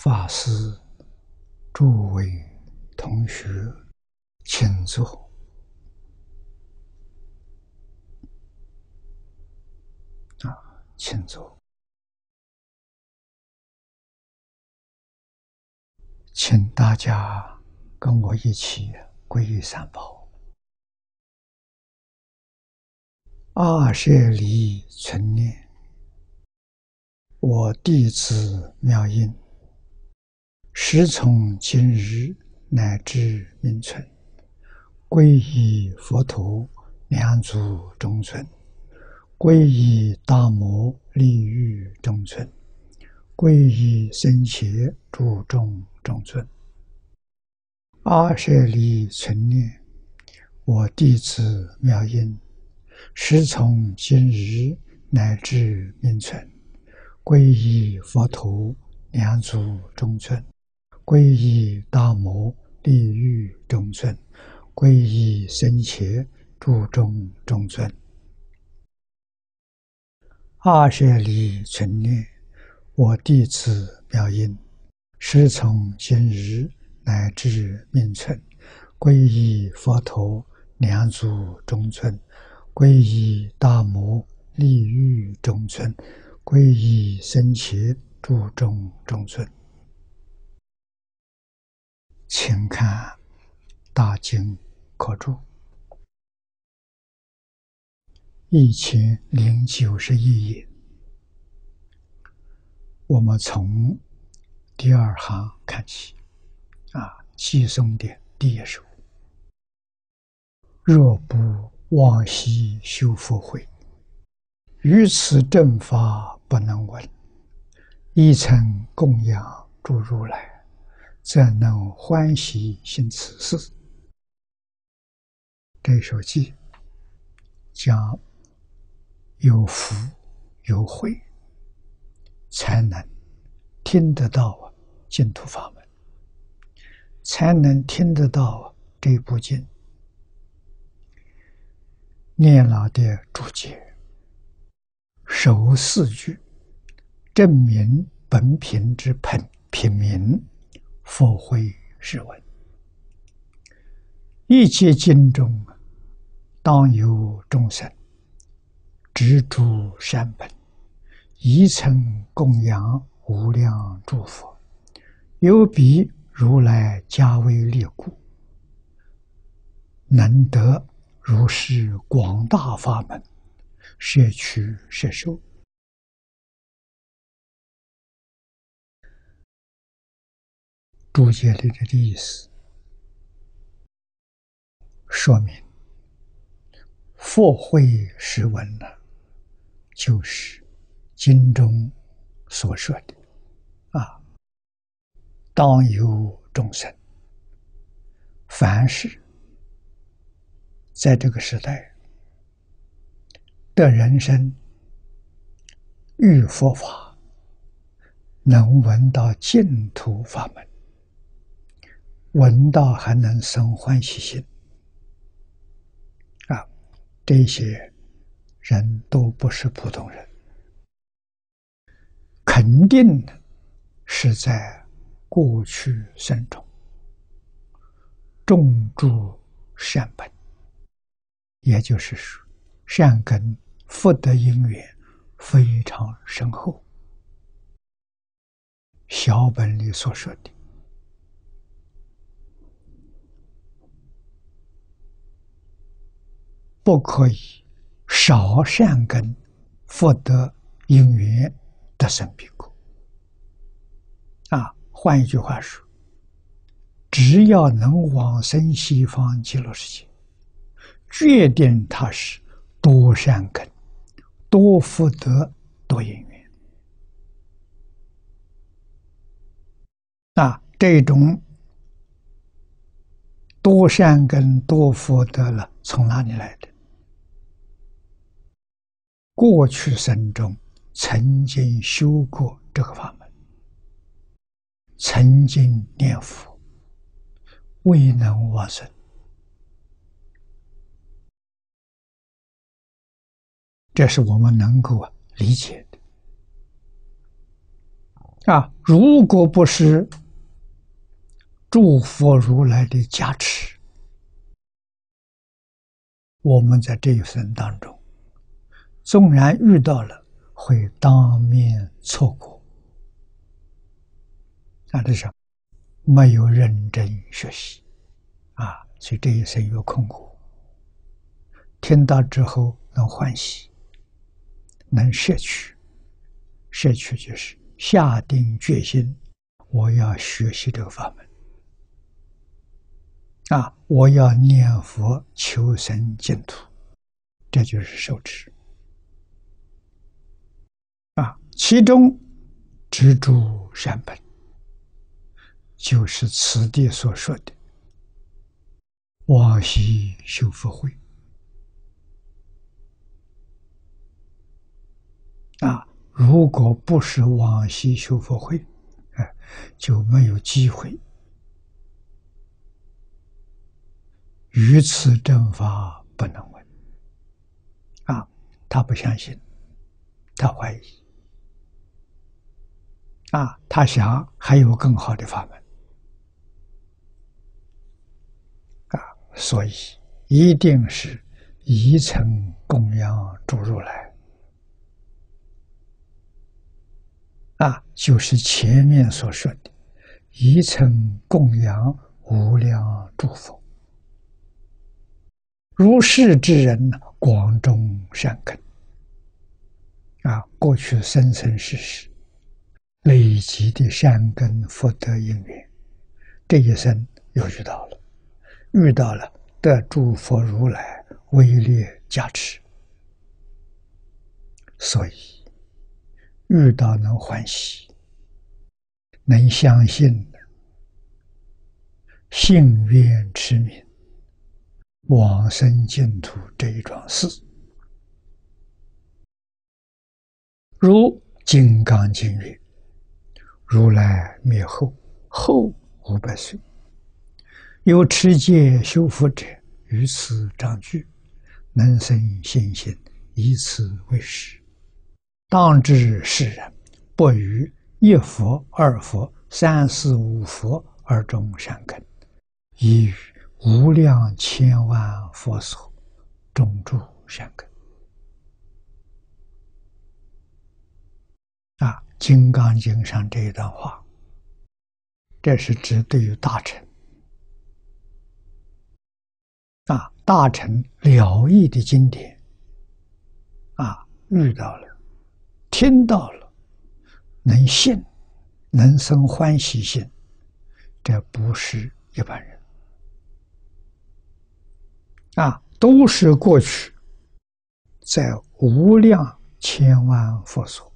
法师、诸位同学，请坐。请坐。请大家跟我一起皈依三宝。阿舍离存念，我弟子妙音，时从今日乃至命存，皈依佛陀，两足中尊；皈依大摩，利欲中尊；皈依僧伽，诸众中尊。阿舍离存念，我弟子妙音，时从今日乃至命存，皈依佛陀，两足中尊；皈依大摩，利欲中尊；皈依僧伽，诸众中尊。阿舍离存念，我弟子妙音，时从今日乃至命存，皈依佛陀，两足中尊；皈依大摩，利欲中尊；皈依僧伽，诸众中尊。请看大经课注1091页，我们从第二行看起。寄送的第一首：若不往昔修福慧，于此正法不能闻，亦曾供养诸如来，则能欢喜行此事。这首偈讲有福有慧，才能听得到净土法门，才能听得到这部经念老的注解，首四句证明本品之品名，佛慧是闻。一切经中当有众生执诸善本，宜曾供养无量诸佛，有彼如来加为力故，能得如是广大法门，摄取摄受。注解里的意思说明，佛慧是闻呢，就是经中所说的当有众生，凡是在这个时代的人生遇佛法，能闻到净土法门，闻到还能生欢喜心这些人都不是普通人，肯定是在过去生中种诸善本，也就是说善根福德因缘非常深厚。小本里所说的不可以少善根福德因缘得生彼国。换一句话说，只要能往生西方极乐世界，决定它是多善根、多福德、多因缘。这种多善根、多福德了，从哪里来的？过去生中曾经修过这个法门，曾经念佛，未能往生，这是我们能够理解的。 如果不是诸佛如来的加持，我们在这一生当中，纵然遇到了，会当面错过。这是没有认真学习所以这一生有空过。听到之后能欢喜，能摄取，摄取就是下定决心，我要学习这个法门我要念佛求生净土，这就是受持其中执著善本，就是此地所说的往昔修福慧如果不是往昔修福慧，就没有机会于此正法不能闻他不相信，他怀疑他想还有更好的法门所以一定是一层供养诸如来就是前面所说的一层供养无量诸佛，如是之人广种善根过去生生世世累积的善根福德因缘，这一生又遇到了得诸佛如来威力加持，所以遇到能欢喜，能相信，信愿持名，往生净土这一桩事。如金刚经云：如来灭后500岁，有持戒修福者，于此章句，能生信心，以此为实。当知世人不于一佛、二佛、三四五佛而种善根，以于无量千万佛所种诸善根。金刚经上这一段话，这是指对于大乘大乘了义的经典遇到了，听到了，能信，能生欢喜心，这不是一般人都是过去在无量千万佛所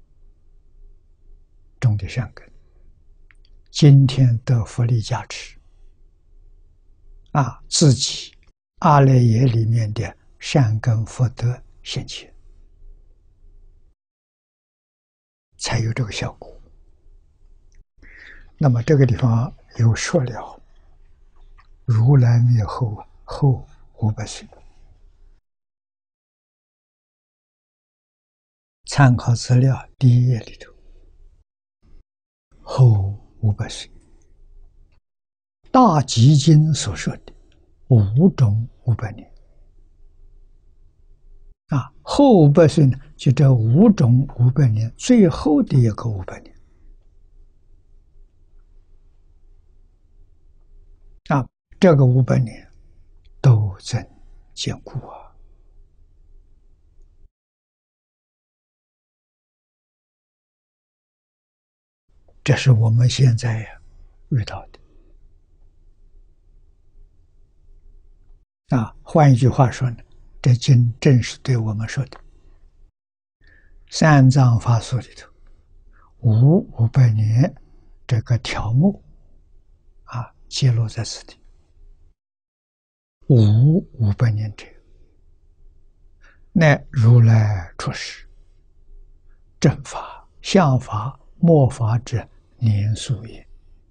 种的善根，今天得佛力加持自己阿赖耶里面的善根福德现前，才有这个效果。那么这个地方又说了，如来灭后500岁，参考资料第1页里头，后500岁，大集经所说的5种500年后500岁呢，就这5种500年最后的一个500年这个500年都增坚固这是我们现在遇到的换一句话说呢，这经正是对我们说的。三藏法术里头500年这个条目揭露在此地。500年者，乃如来出世，正法、相法、末法之年数也。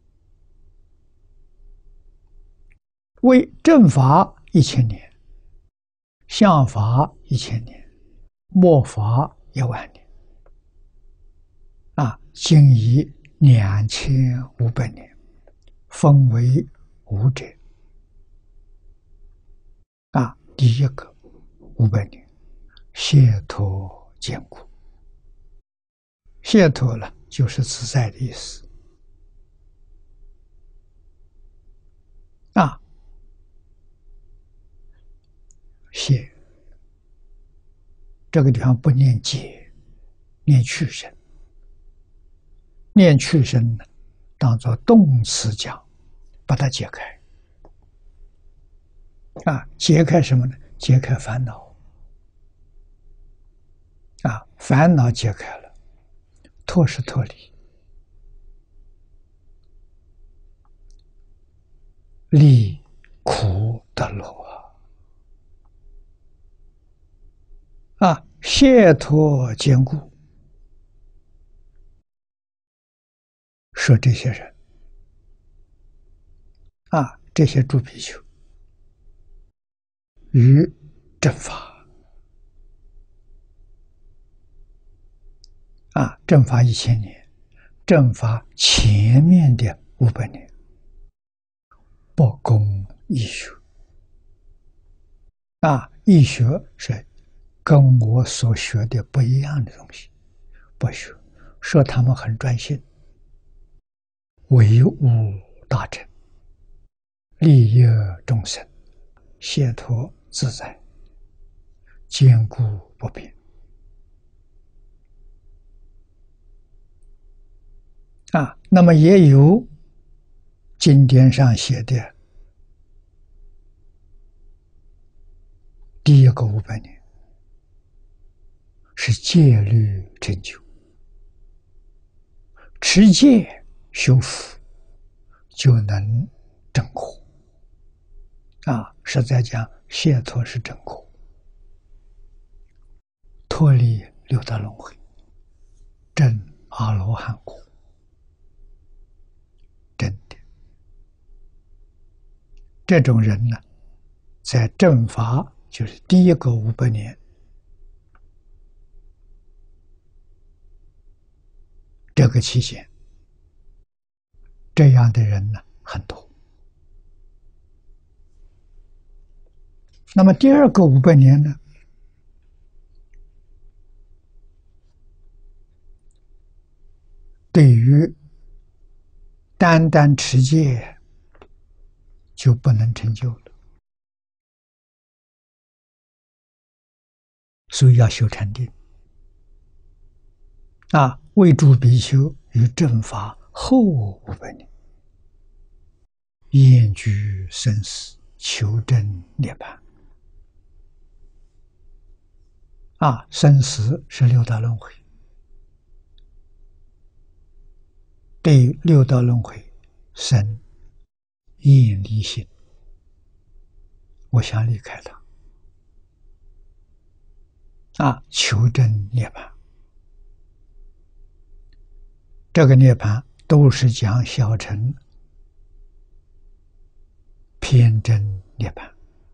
为正法1000年，相法1000年，末法10000年今已2500年，分为5者。第一个500年，解脱坚固。解脱了，就是自在的意思。解，这个地方不念解，念去声。念去声呢，当作动词讲，把它解开。解开什么呢？解开烦恼。烦恼解开了，脱是脱离，离苦得乐解脱坚固，说这些人这些诸比丘于正法正法1000年，正法前面的500年，不共一学一学是跟我所学的不一样的东西，不学，说他们很专心，唯悟大成，利益众生，解脱自在，坚固不变。那么也有经典上写的第一个500年是戒律成就，持戒修福就能证果。实在讲，解脱是证果，脱离六道轮回，证阿罗汉果。真的，这种人呢，在正法就是第一个500年，这个期间，这样的人呢很多。那么第二个500年呢，对于单单持戒就不能成就了，所以要修禅定。为诸比丘于正法后500年，厌居生死，求证涅槃。生死是六道轮回，对六道轮回生厌离心，我想离开它。求证涅槃，这个涅槃都是讲小乘偏真涅槃，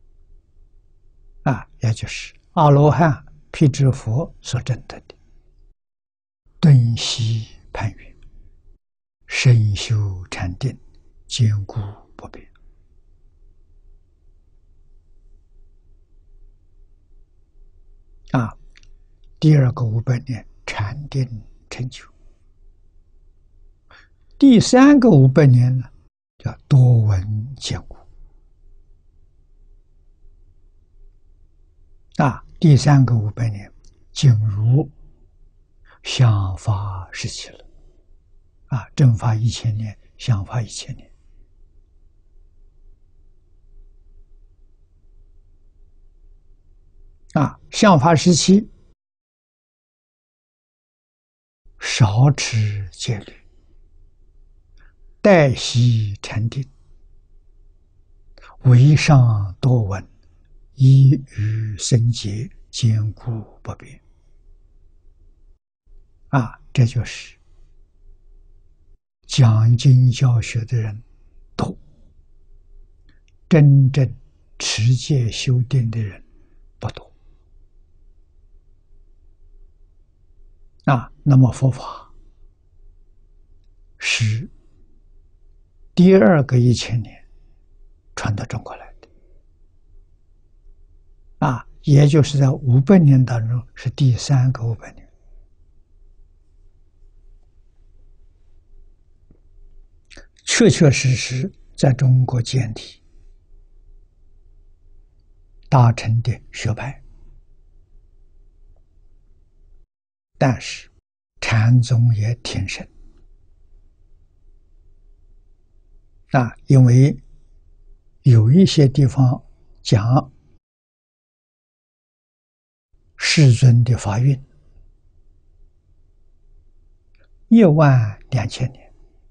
也就是阿罗汉、辟支佛所证得的，顿息攀缘，深修禅定，坚固不变。第二个500年禅定成就。第三个500年呢，叫多闻坚固。第三个500年进入想法时期了。正法1000年，想法1000年。想法时期少持戒律，待息禅定，唯上多闻，依于生结，坚固不变。这就是讲经教学的人多，真正持戒修定的人不多。那么佛法是第二个1000年传到中国来的，也就是在500年当中是第3个500年。确确实实在中国建立大乘的学派，但是禅宗也挺深因为有一些地方讲世尊的法运12000年，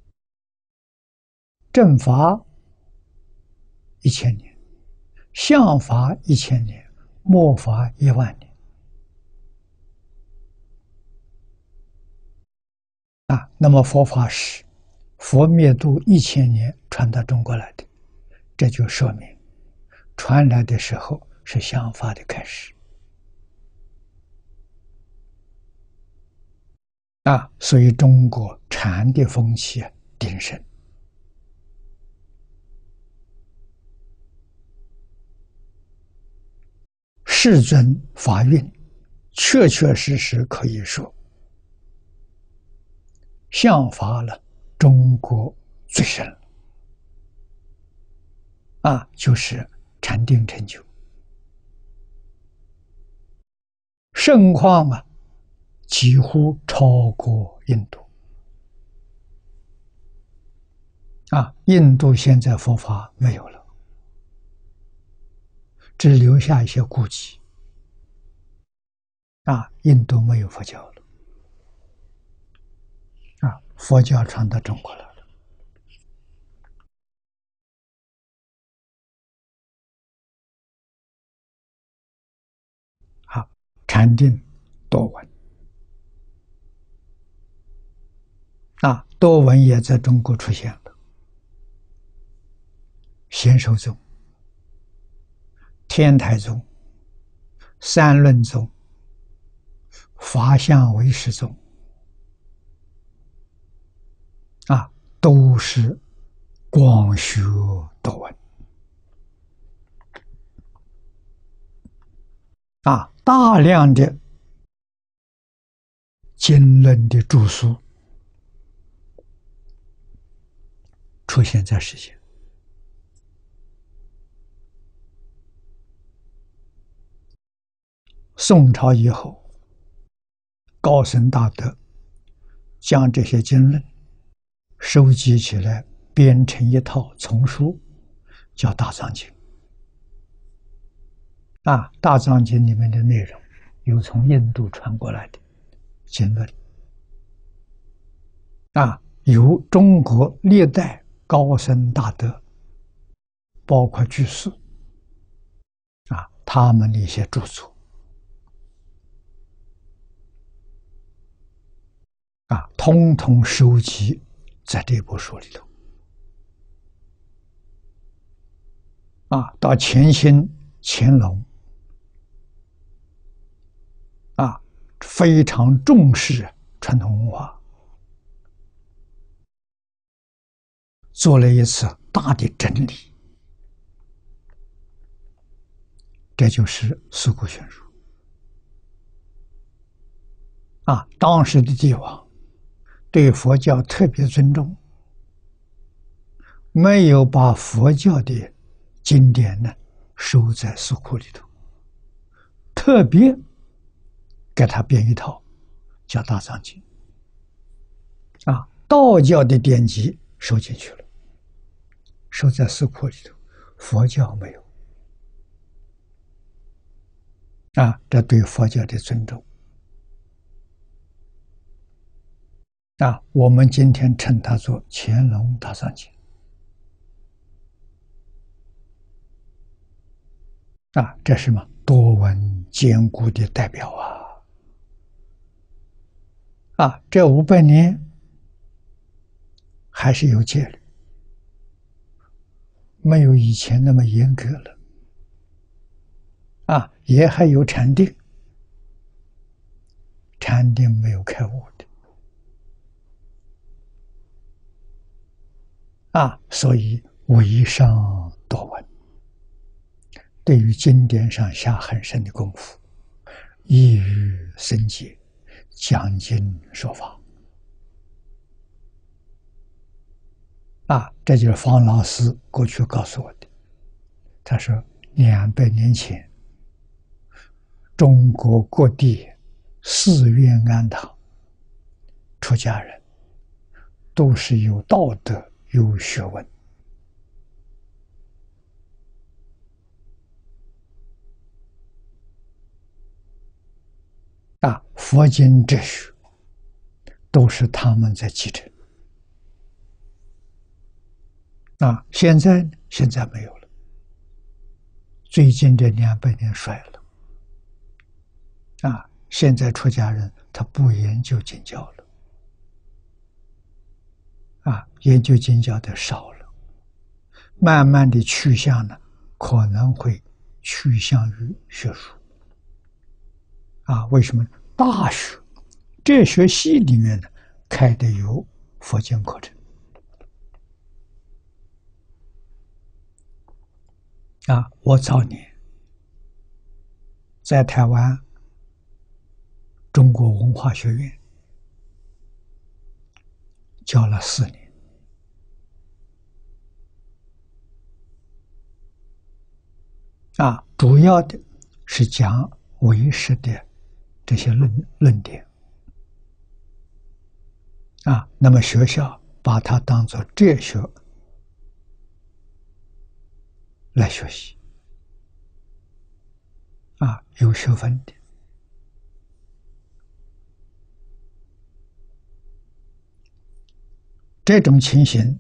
正法1000年，相法1000年，末法10000年那么佛法是佛灭度1000年传到中国来的，这就说明传来的时候是相法的开始所以中国禅的风气鼎盛世尊法运确确实实可以说相法了中国最深了就是禅定成就，盛况几乎超过印度印度现在佛法没有了，只留下一些古迹印度没有佛教了佛教传到中国来了禅定多闻多闻也在中国出现了，显首宗、天台宗、三论宗、法相唯识宗都是广学多闻大量的经论的著述出现在世间。宋朝以后，高僧大德将这些经论收集起来，编成一套丛书，叫《大藏经》。大藏经里面的内容有从印度传过来的经论有中国历代高僧大德，包括居士他们的一些著作通通收集在这部书里头到乾兴、乾隆非常重视传统文化，做了一次大的整理，这就是《四库全书》当时的帝王对佛教特别尊重，没有把佛教的经典收在书库里头，特别给他编一套叫《大藏经》道教的典籍收进去了，收在书库里头，佛教没有这对佛教的尊重我们今天称它做乾隆大藏经这是什么？多闻坚固的代表这500年还是有戒律，没有以前那么严格了也还有禅定，禅定没有开悟的所以为上多闻，对于经典上下很深的功夫，易于深解，讲经说法。这就是方老师过去告诉我的。他说，200年前，中国各地寺院庵堂出家人都是有道德、有学问。佛经哲学都是他们在继承。现在没有了，最近这200年衰了。现在出家人他不研究经教了，研究经教的少了，慢慢的去向呢，可能会趋向于学术。为什么？大学哲学系里面呢开的有佛经课程。我早年在台湾中国文化学院教了4年。主要的是讲唯识的这些论点。那么学校把它当作哲学来学习。有学分的。这种情形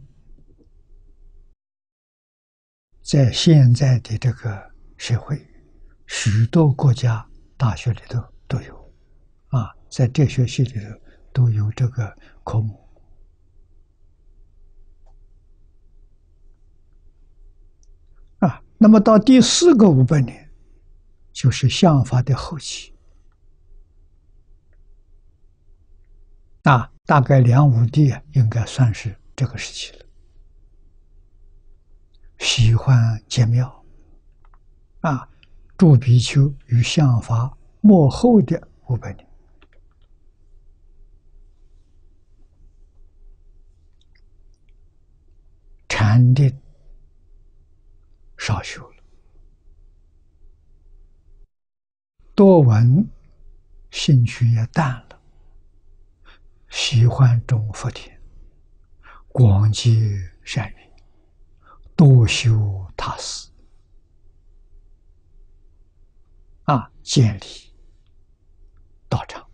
在现在的这个社会，许多国家大学里头都有。在哲学系里头都有这个科目。那么到第4个500年，就是相法的后期。大概梁武帝应该算是这个时期了。喜欢建庙。诸比丘与相法末后的500年。禅定少修了，多闻兴趣也淡了，喜欢种福田，广结善缘，多修他事。建立道场。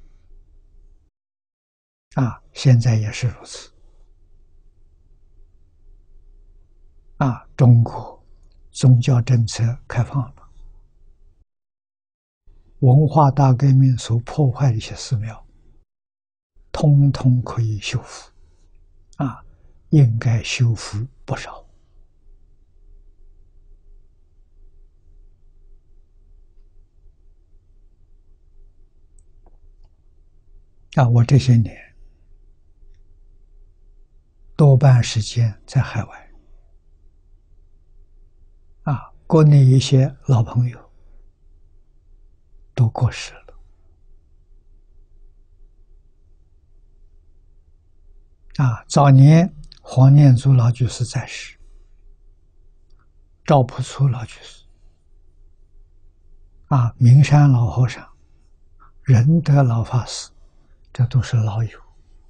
现在也是如此。中国宗教政策开放了，文化大革命所破坏的一些寺庙，通通可以修复。应该修复不少。我这些年多半时间在海外。国内一些老朋友都过世了。早年黄念祖老居士在世，赵朴初老居士，明山老和尚，仁德老法师，这都是老友。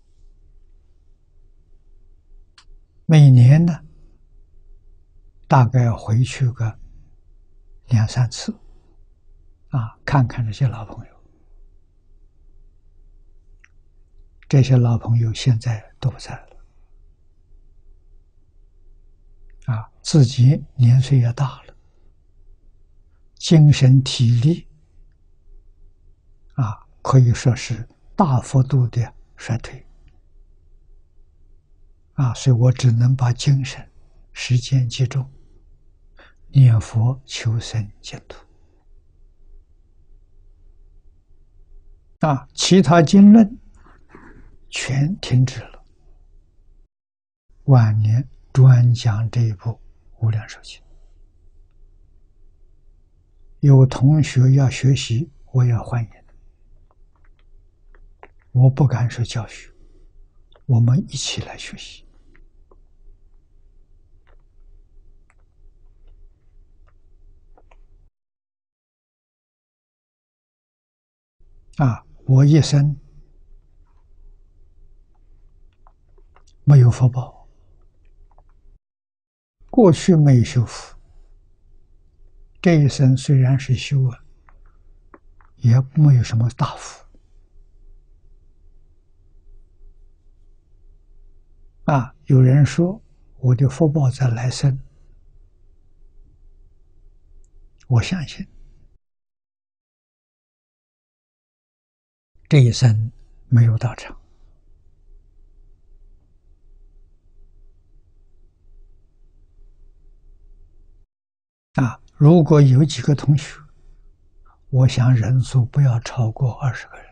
每年呢，大概要回去个2、3次，看看这些老朋友。这些老朋友现在都不在了。自己年岁也大了，精神体力可以说是大幅度的衰退。所以我只能把精神时间集中，念佛求生净土。其他经论全停止了，晚年专讲这一部《无量寿经》。有同学要学习，我也欢迎。我不敢说教学，我们一起来学习。我一生没有福报，过去没有修福，这一生虽然是修也没有什么大福。有人说我的福报在来生，我相信这一生没有道场。如果有几个同学，我想人数不要超过20个人，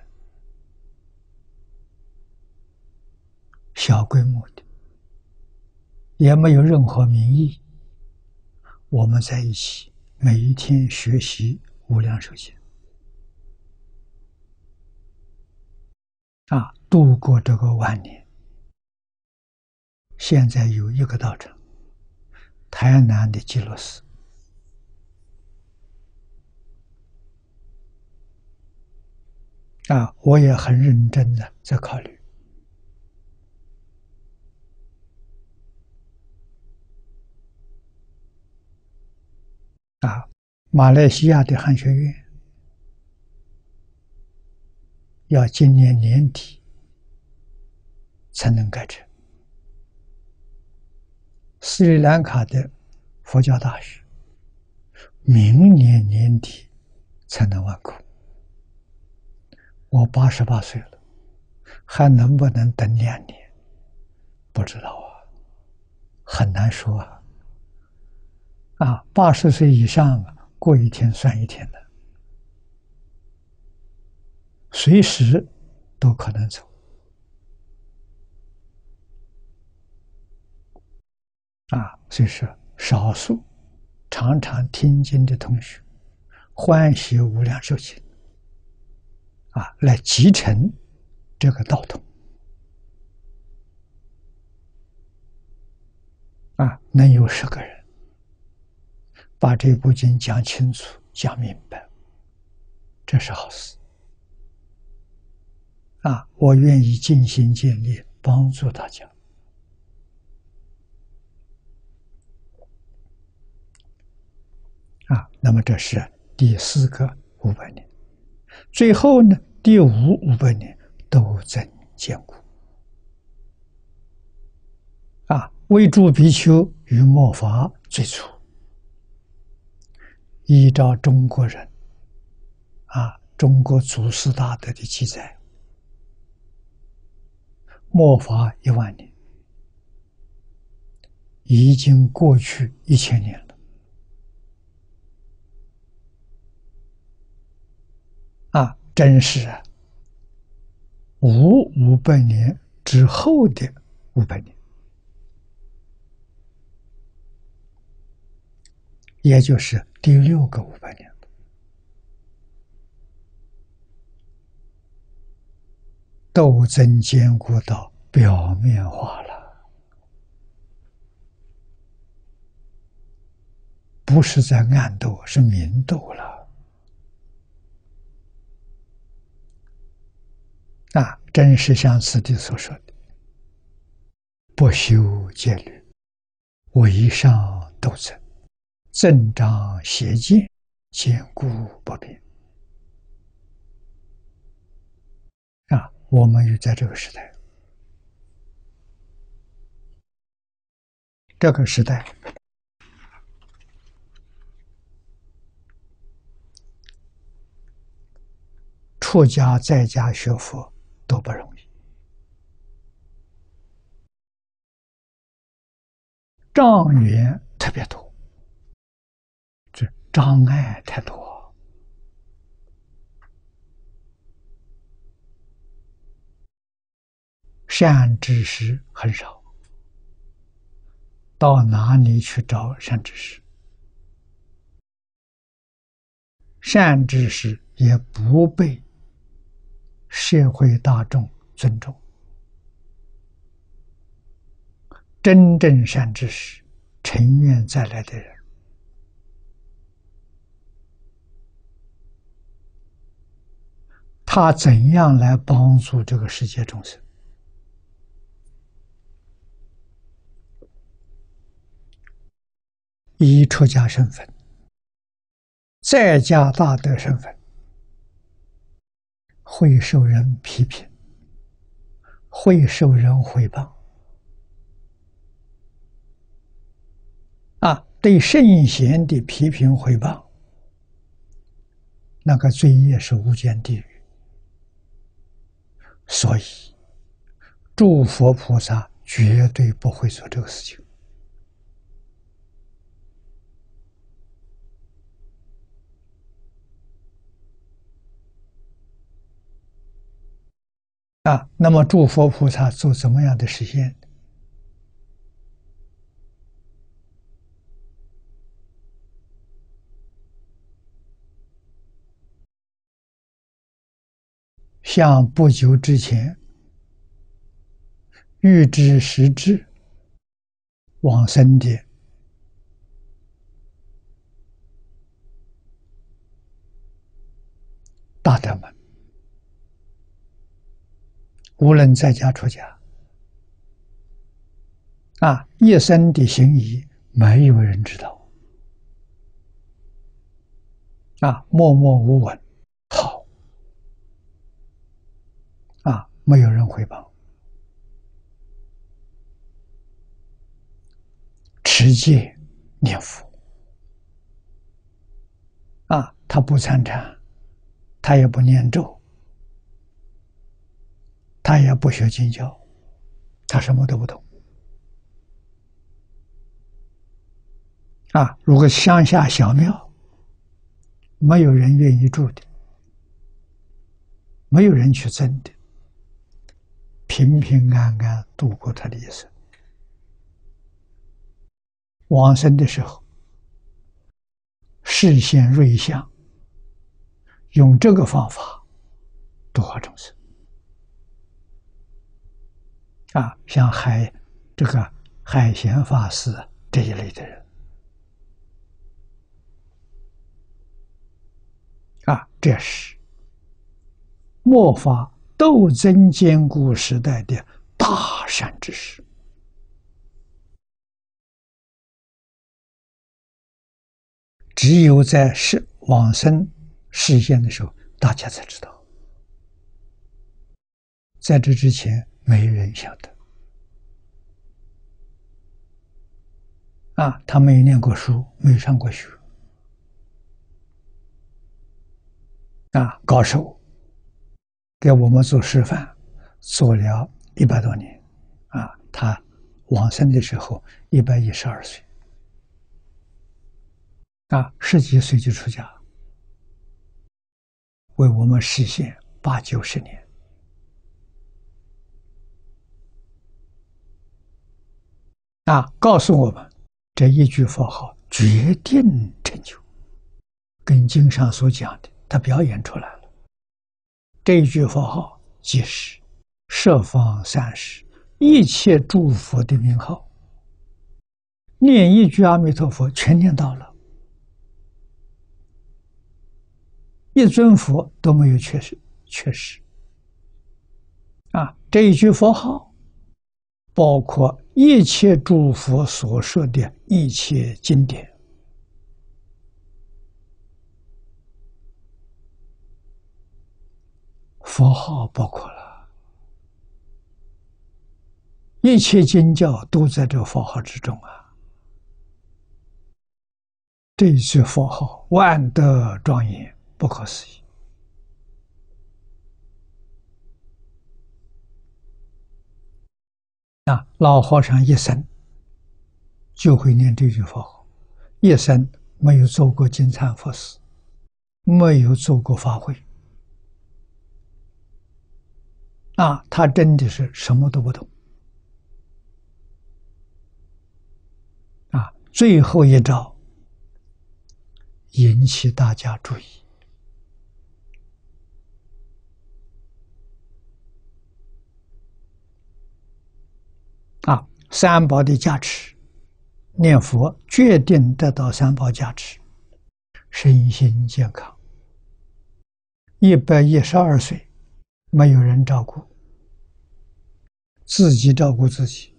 小规模的，也没有任何名义，我们在一起每一天学习无量寿经，度过这个晚年。现在有一个道场，台南的极乐寺，我也很认真的在考虑。马来西亚的汉学院要今年年底才能盖成，斯里兰卡的佛教大学明年年底才能完工。我88岁了，还能不能等2年？不知道很难说80岁以上过一天算一天的，随时都可能走。所以说少数常常听经的同学欢喜无量寿经，来继承这个道统，能有10个人把这部经讲清楚、讲明白，这是好事。我愿意尽心尽力帮助大家。那么这是第4个500年，最后呢，第5 500年斗争坚固。为诸比丘于末法最初，依照中国人中国祖师大德的记载，末法1万年，已经过去1000年了。真是5 500年之后的500年，也就是第6个500年。斗争坚固到表面化了，不是在暗斗，是明斗了。真是像此地所说的，不修戒律，为上斗争，增长邪见，坚固不变。我们又在这个时代，出家在家学佛都不容易，障缘特别多，这障碍太多。善知识很少， 到哪里去找善知识？善知识也不被社会大众尊重。真正善知识、成愿再来的人，他怎样来帮助这个世界众生？以出家身份，在家大德身份，会受人批评，会受人诽谤。对圣贤的批评诽谤，那个罪业是无间地狱。所以，诸佛菩萨绝对不会做这个事情。那么诸佛菩萨做怎么样的实现？像不久之前，预知时至往生的大德们，无论在家出家，一生的行仪没有人知道，默默无闻，好，没有人回报，持戒念佛，他不参禅，他也不念咒，他也不学经教，他什么都不懂。如果乡下小庙，没有人愿意住的，没有人去争的，平平安安度过他的一生。往生的时候，视现瑞相，用这个方法度化众生。像这个海贤法师这一类的人，这是末法斗争坚固时代的大善知识。只有在往生实现的时候，大家才知道，在这之前没人晓得。他没有念过书，没有上过学，高手给我们做示范，做了100多年，他往生的时候112岁，10几岁就出家，为我们实现80、90年。告诉我们这一句佛号决定成就，跟经上所讲的，他表演出来了。这一句佛号即是十方三世一切诸佛的名号，念一句阿弥陀佛全念到了，一尊佛都没有缺失。这一句佛号包括一切诸佛所说的一切经典，佛号包括了一切经教，都在这佛号之中。这一句佛号万德庄严，不可思议。老和尚一生就会念这句佛号，一生没有做过金蝉佛事，没有做过法会，他真的是什么都不懂。 最后一招引起大家注意啊！三宝的加持，念佛决定得到三宝加持，身心健康。112岁，没有人照顾，自己照顾自己。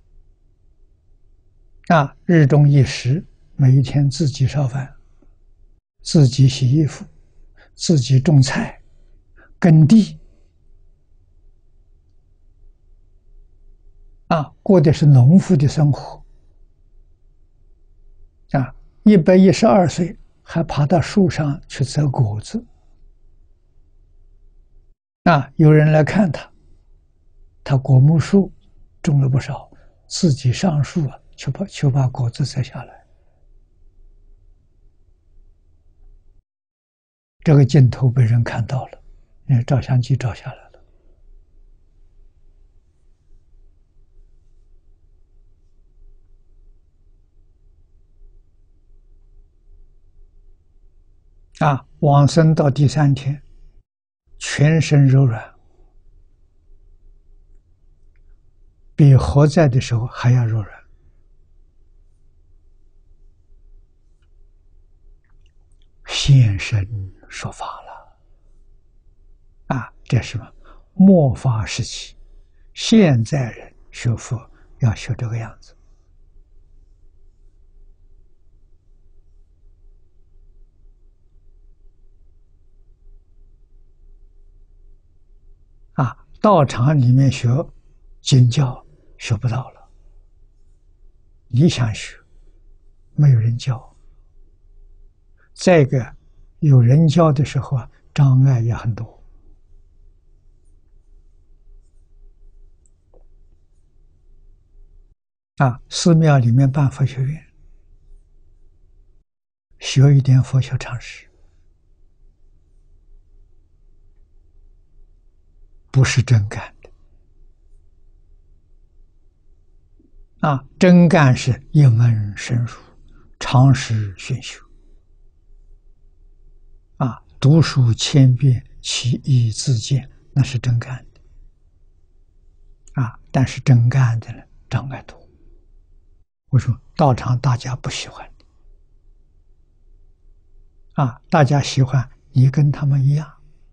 日中一时，每一天自己烧饭，自己洗衣服，自己种菜，耕地，过的是农夫的生活。112岁还爬到树上去摘果子。有人来看他，他果木树种了不少，自己上树就把果子摘下来。这个镜头被人看到了，照相机照下来了。往生到第3天，全身柔软，比活在的时候还要柔软。现身说法了。这是什么？末法时期，现在人学佛要学这个样子。道场里面学经教学不到了，你想学，没有人教。再一个，有人教的时候障碍也很多。寺庙里面办佛学院，学一点佛学常识，不是真干的。真干是一门深入，常识熏修。读书千遍，其义自见，那是真干的。但是真干的呢，障碍多。我说道场大家不喜欢大家喜欢你跟他们一样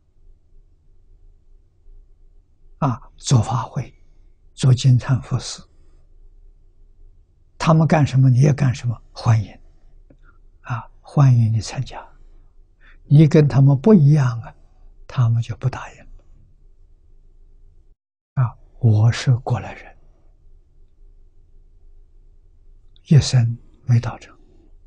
做法会，做金忏佛事，他们干什么你也干什么，欢迎欢迎你参加。你跟他们不一样他们就不答应我是过来人，一生没到成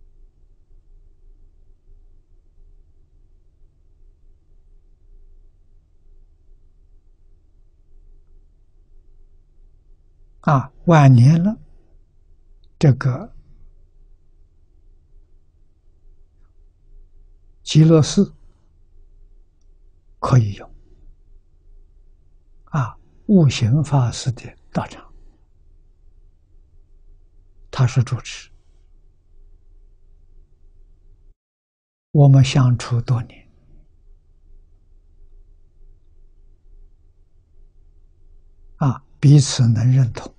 晚年了，这个极乐寺可以用悟行法师的道场，他是主持。我们相处多年彼此能认同。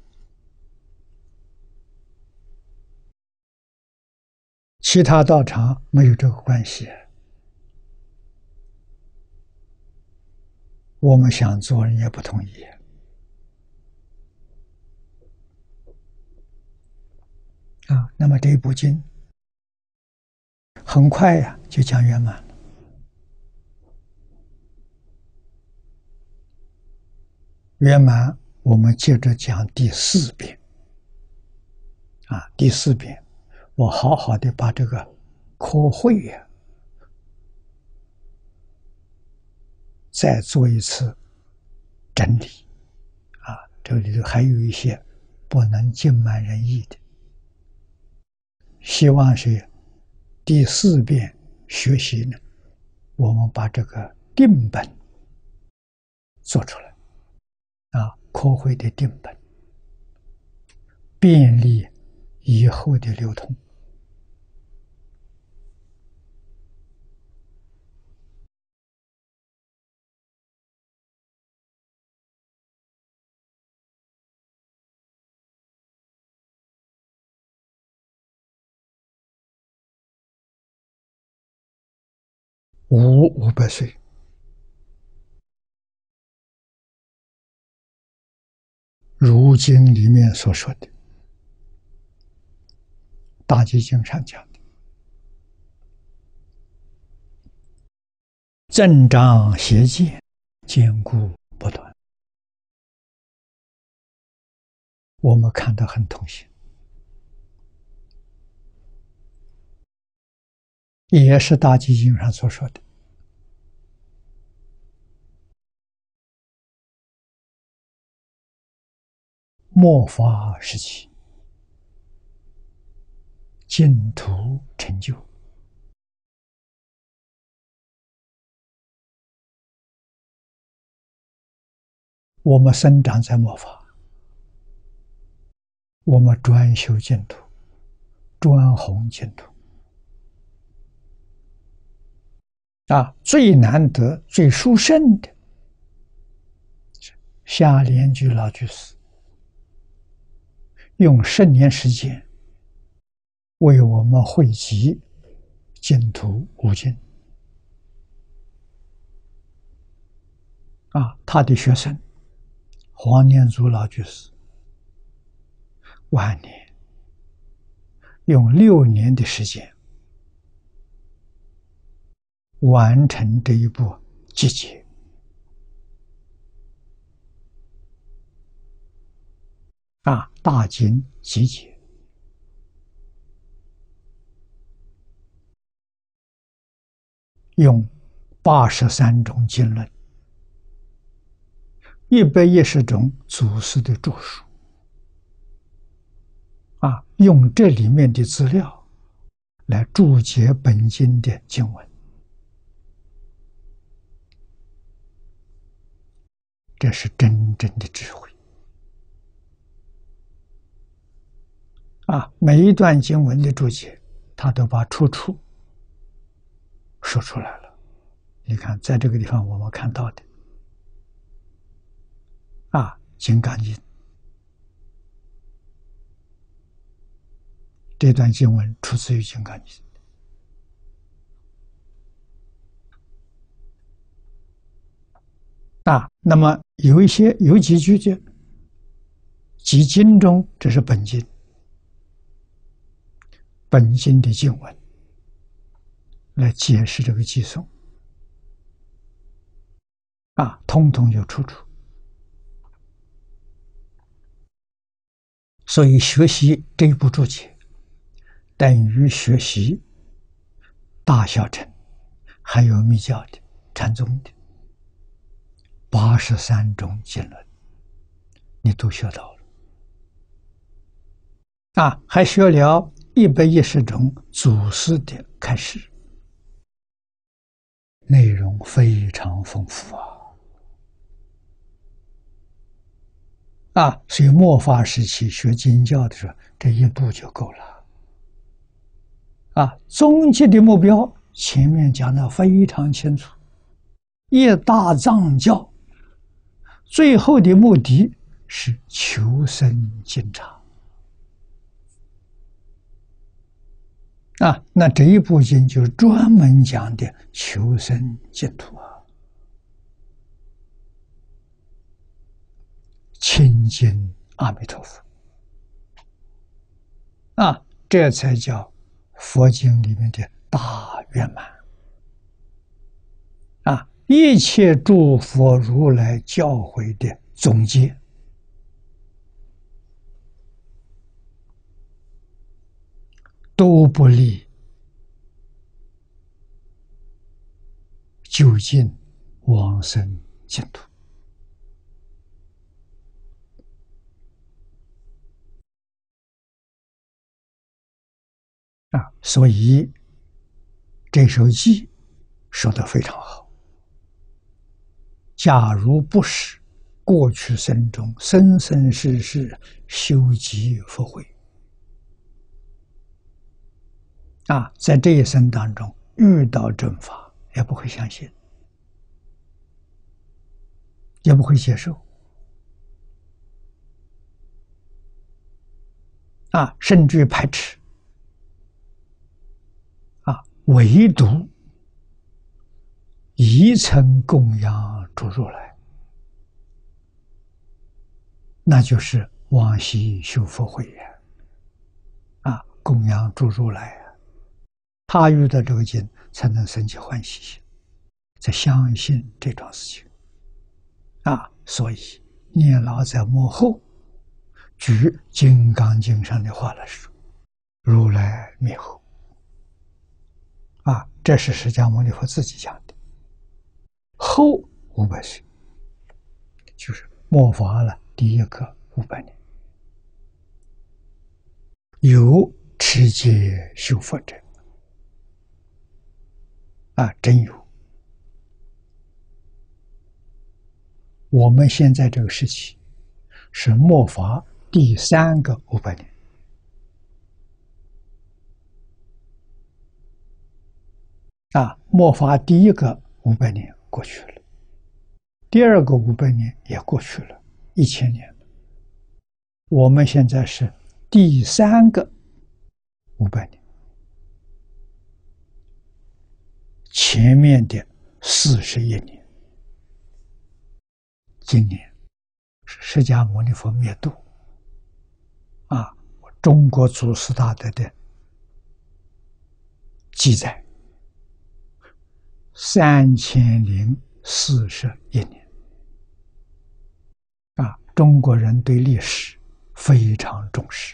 其他道场没有这个关系，我们想做人也不同意那么这一部经很快就讲圆满了。圆满，我们接着讲第4遍第4遍我好好的把这个科会再做一次整理这里头还有一些不能尽满人意的，希望是第4遍学习呢，我们把这个定本做出来科会的定本，便利以后的流通。无500岁，如经里面所说的，大集经上讲的，增长邪见，坚固不断。我们看得很痛心，也是大集经上所说的。末法时期，净土成就。我们生长在末法，我们专修净土，专弘净土。最难得、最殊胜的，夏莲居老居士用10年时间为我们汇集净土5经。他的学生黄念祖老居士晚年用6年的时间完成这一部集结。大经集结，用83种经论，110种祖师的著述，用这里面的资料来注解本经的经文，这是真正的智慧。每一段经文的注解，他都把出处说出来了。你看，在这个地方我们看到的，金刚经这段经文出自于金刚经。那么有几句的集经中，这是本经。本经的经文来解释这个偈颂，通通有出处。所以学习这一部注解，等于学习大小乘还有密教的、禅宗的83种经论，你都学到了。还学了110种祖师的开示，内容非常丰富所以末法时期学经教的时候，这一部就够了。终极的目标前面讲得非常清楚，一大藏教最后的目的是求生净察。那这一部经就专门讲的求生净土亲近阿弥陀佛这才叫佛经里面的大圆满一切诸佛如来教诲的总结，都不离究竟往生净土所以这首偈说得非常好。假如不是过去生中生生世世修集福慧， 在这一生当中遇到正法，也不会相信，也不会接受，甚至于排斥，唯独一曾供养诸如来，那就是往昔修佛慧眼，供养诸如来他遇到这个经才能生起欢喜心，才相信这桩事情所以念老在幕后举《金刚经》上的话来说，如来灭后这是释迦牟尼佛自己讲的。后500岁，就是末法了第一个500年，有持戒修佛者真有。我们现在这个时期是末法第3个500年，末法第一个500年过去了，第二个500年也过去了，1000年了。我们现在是第3个500年，前面的41年。今年释迦牟尼佛灭度中国祖师大德的记载3041年中国人对历史非常重视，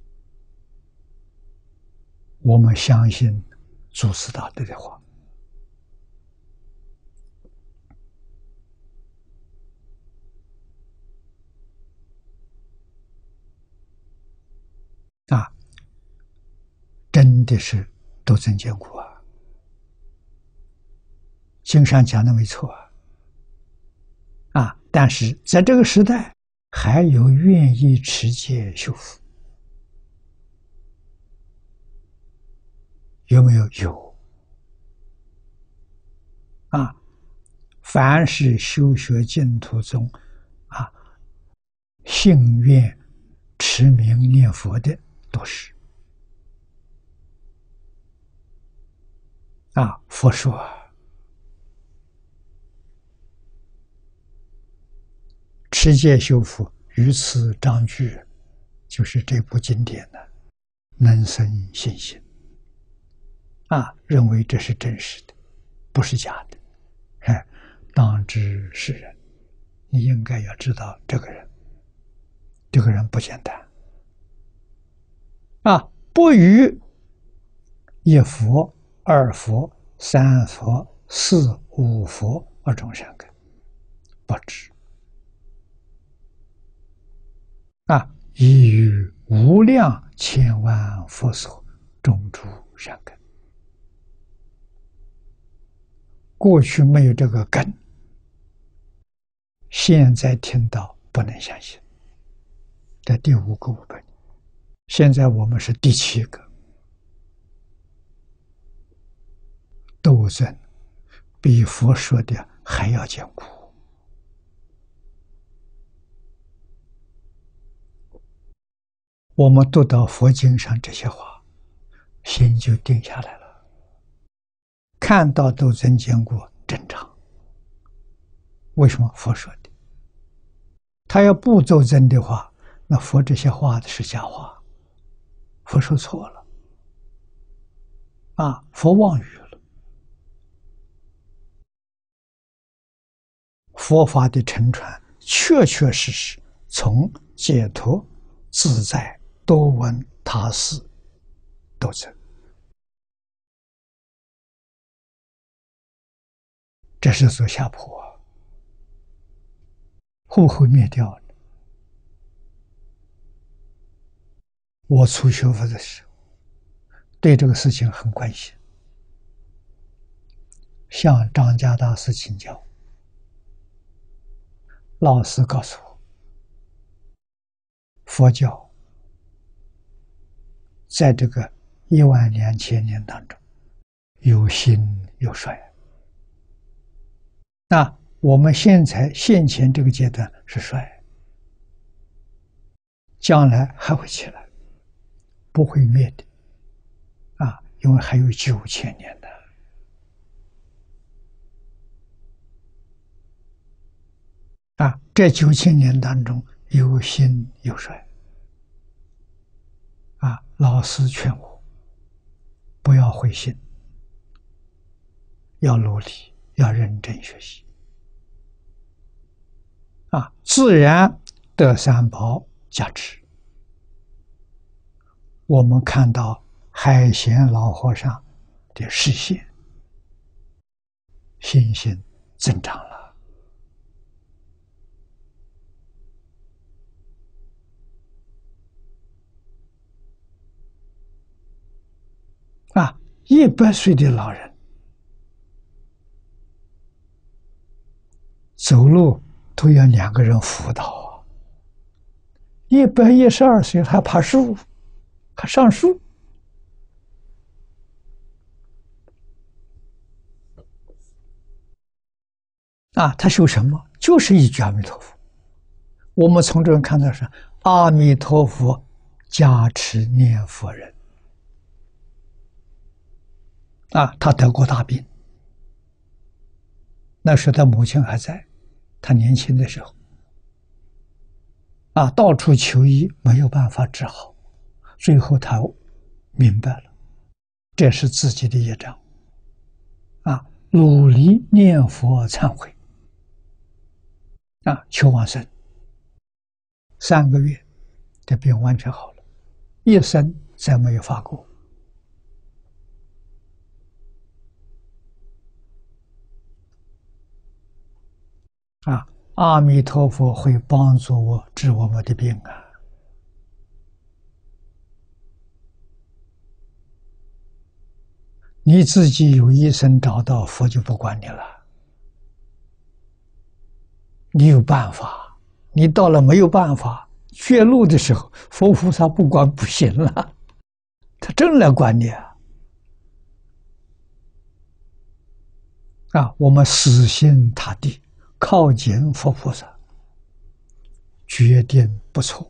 我们相信祖师大德的话真的是都增坚固经上讲的没错但是在这个时代还有愿意持戒修福，有没有？有凡是修学净土宗信愿持名念佛的都是佛说持戒修福于此章句，就是这部经典的能生信心认为这是真实的，不是假的。当知是人，你应该要知道这个人不简单不与一佛、二佛、三佛、四、五佛而众善根，不知已与无量千万佛所种诸善根。过去没有这个根，现在听到不能相信。这第5个500年，现在我们是第7个，斗争比佛说的还要坚固。我们读到佛经上这些话，心就定下来了。看到斗争坚固正常，为什么？佛说的。他要不斗争的话，那佛这些话是假话，佛说错了佛妄语了。佛法的承传确确实实从解脱自在多闻他事斗争，这是走下坡会不会灭掉呢？我初学佛的时候对这个事情很关心，向张家大师请教，老师告诉我，佛教在这个 12000年当中，有兴有衰。那我们现前这个阶段是衰，将来还会起来，不会灭的因为还有9000年的这9000年当中有兴有衰老师劝我不要灰心，要努力，要认真学习自然得三宝加持。我们看到海贤老和尚的示现，信心增长了100岁的老人走路都要2个人辅导112岁还爬树，还上树他修什么？就是一句阿弥陀佛。我们从这里看到是阿弥陀佛加持念佛人他得过大病，那时他母亲还在，他年轻的时候到处求医，没有办法治好，最后他明白了，这是自己的业障努力念佛忏悔求往生，3个月这病完全好了，一生再没有发过阿弥陀佛会帮助我治我们的病你自己有医生找到，佛就不管你了。你有办法，你到了没有办法绝路的时候，佛菩萨不管不行了，他真来管你我们死心塌地靠近佛菩萨，决定不错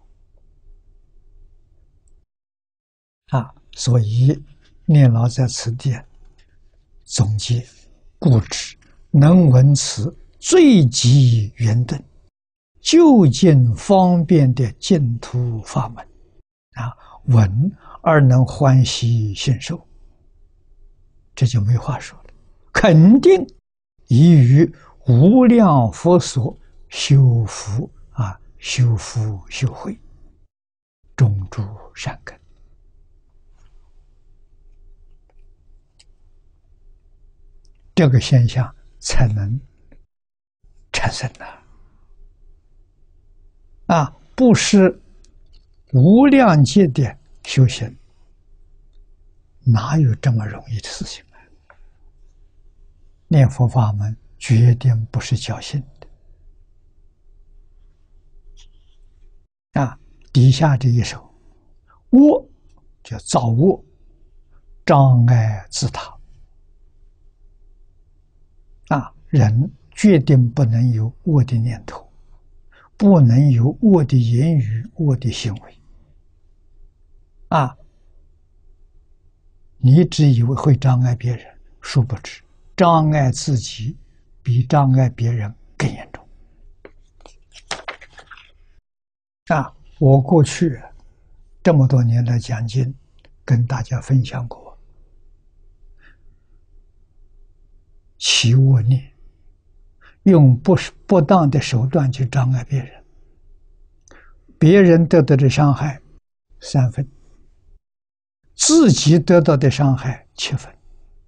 所以念老在此地总结固执能闻此最极圆顿究竟方便的净土法门闻而能欢喜信受，这就没话说了，肯定已于无量佛所修福修福修慧，种诸善根这个现象才能产生不是无量劫的修行，哪有这么容易的事情念佛法门决定不是侥幸的底下这一首恶叫造恶，障碍自他人决定不能有恶的念头，不能有恶的言语、恶的行为你只以为会障碍别人，殊不知障碍自己比障碍别人更严重我过去这么多年来讲经，跟大家分享过起恶念，用不当的手段去障碍别人，别人得到的伤害3分，自己得到的伤害7分。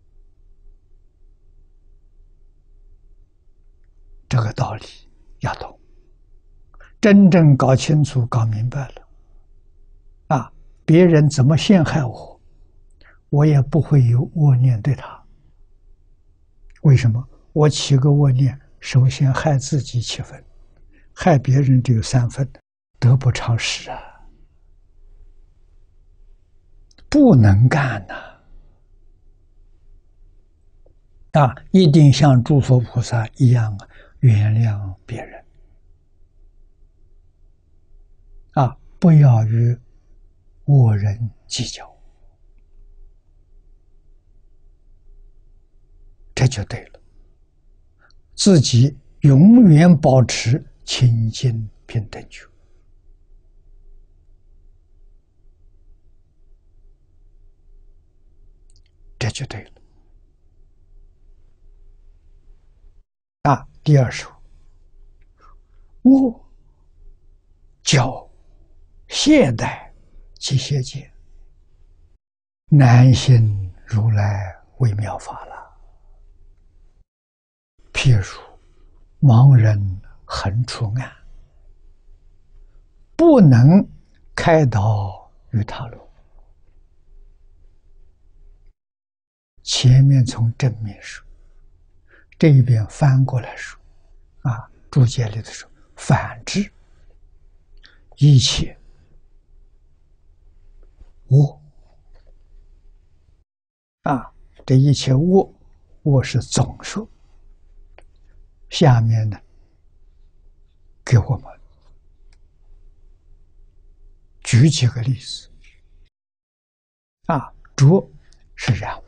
这个道理要懂，真正搞清楚、搞明白了别人怎么陷害我，我也不会有恶念对他。为什么？我起个恶念，首先害自己7分，害别人只有3分，得不偿失不能干呐！一定像诸佛菩萨一样原谅别人不要与恶人计较，这就对了。自己永远保持清净平等觉，这就对了。第二首，我教懈怠即邪见，难信如来微妙法了。譬如盲人横出岸，不能开导于他路。前面从正面说，这一边翻过来说注解里头说，反之，一切恶这一切恶是总说。下面呢，给我们举几个例子浊是染污，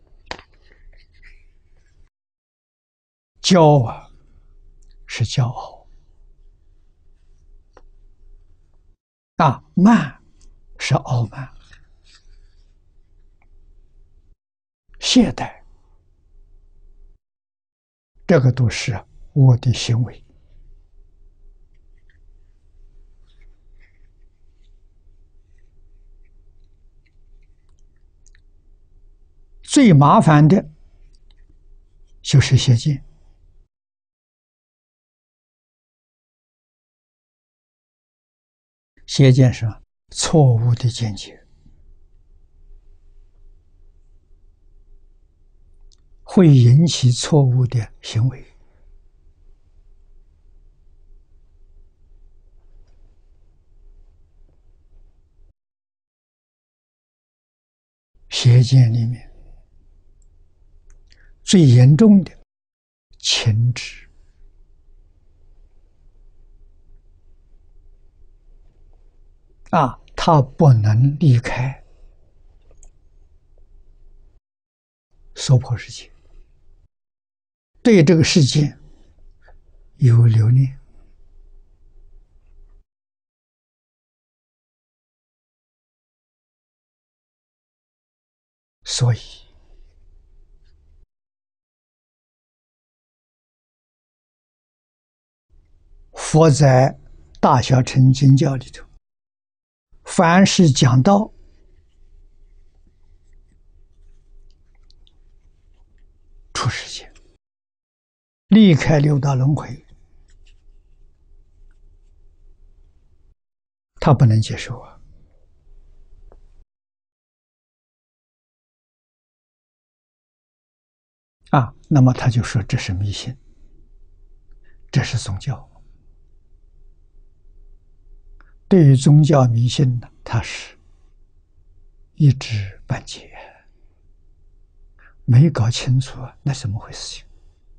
骄是骄傲慢是傲慢，懈怠这个都是我的行为。最麻烦的就是邪见。邪见是错误的见解，会引起错误的行为。邪见里面最严重的情执他不能离开娑婆世界，对这个世界有留恋，所以佛在大小乘经教里头，凡是讲到出世界，离开六道轮回，他不能接受那么他就说这是迷信，这是宗教。对于宗教迷信呢，他是一知半解，没搞清楚那怎么回事情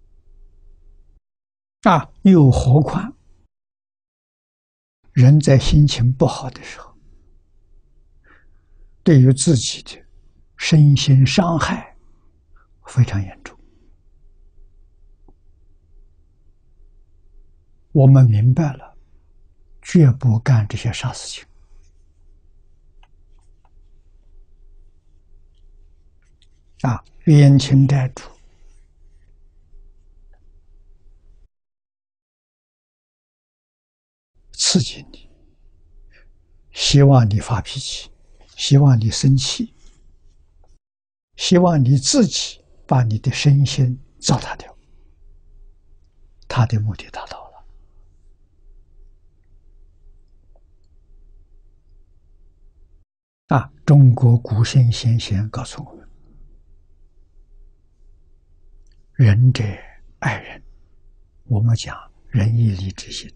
又何况人在心情不好的时候，对于自己的身心伤害非常严重。我们明白了，绝不干这些傻事情冤亲债主刺激你，希望你发脾气，希望你生气，希望你自己把你的身心糟蹋掉，他的目的达到了。中国古圣先贤告诉我们，仁者爱人，我们讲仁义礼智信。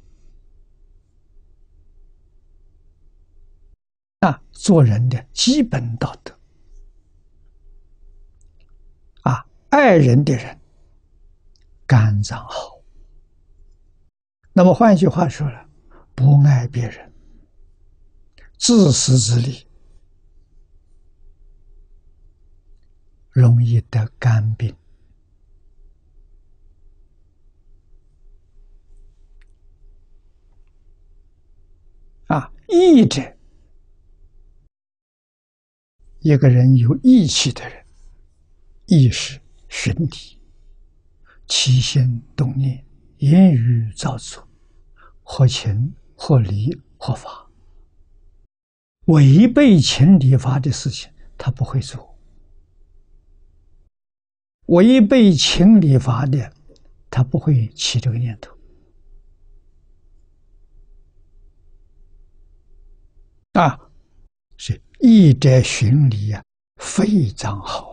做人的基本道德爱人的人，肝脏好。那么换句话说了，不爱别人，自私自利，容易得肝病。义者，一个人有义气的人，义是循理，起心动念，言语造作，或情或理或法，违背情理法的事情他不会做，违背情理法的他不会起这个念头。是义者循理非常好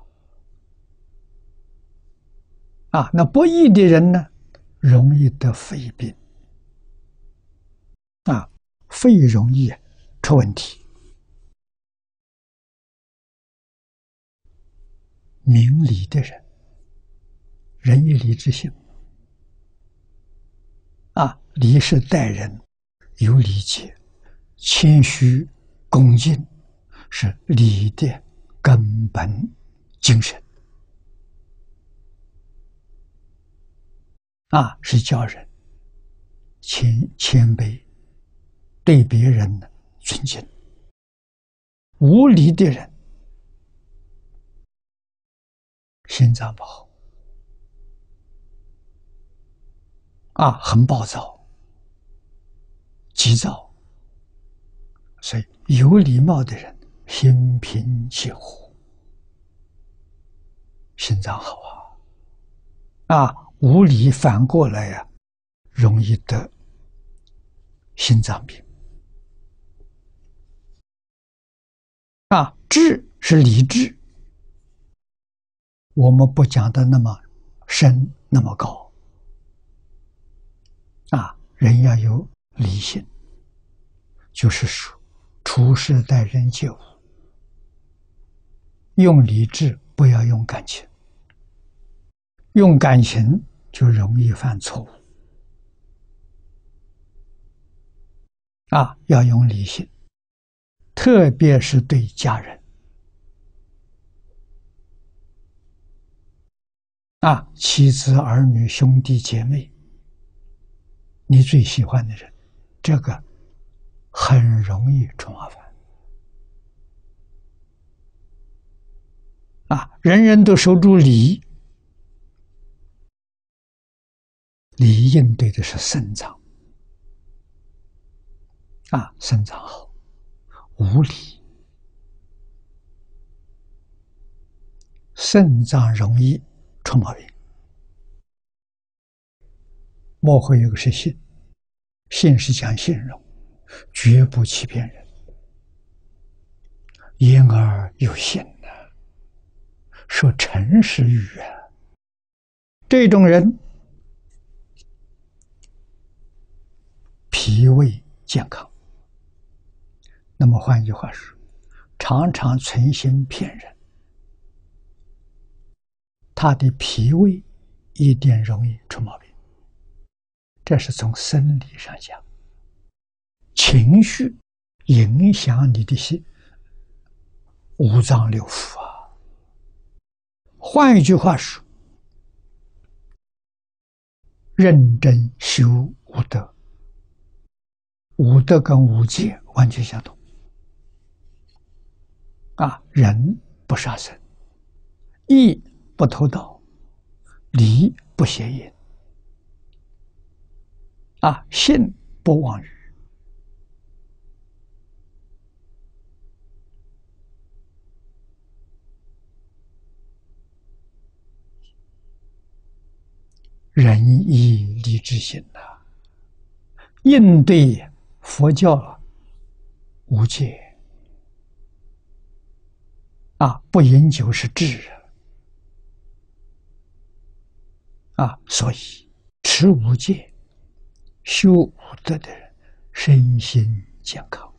那不义的人呢，容易得肺病肺容易出问题。明理的人，仁义礼智信礼是待人有礼节，谦虚恭敬是礼的根本精神是教人谦卑，对别人尊敬。无礼的人心脏不好很暴躁急躁，所以有礼貌的人心平气和，心脏好无礼反过来容易得心脏病智是理智，我们不讲的那么深那么高人要有理性，就是说处事待人接物用理智，不要用感情，用感情就容易犯错误要用理性，特别是对家人妻子儿女兄弟姐妹，你最喜欢的人，这个很容易出麻烦人人都守住礼，礼应对的是肾脏肾脏好，无礼肾脏容易出毛病。莫会有个是信，信是讲信用，绝不欺骗人，言而有信说诚实语这种人脾胃健康。那么换句话说，常常存心骗人，他的脾胃一定容易出毛病。这是从生理上讲，情绪影响你的五脏六腑换一句话说，认真修五德，五德跟五戒完全相同人不杀生，义不偷盗，礼不邪淫信不妄语。仁义礼智信应对佛教无戒不饮酒是智所以持五戒修五德的人身心健康。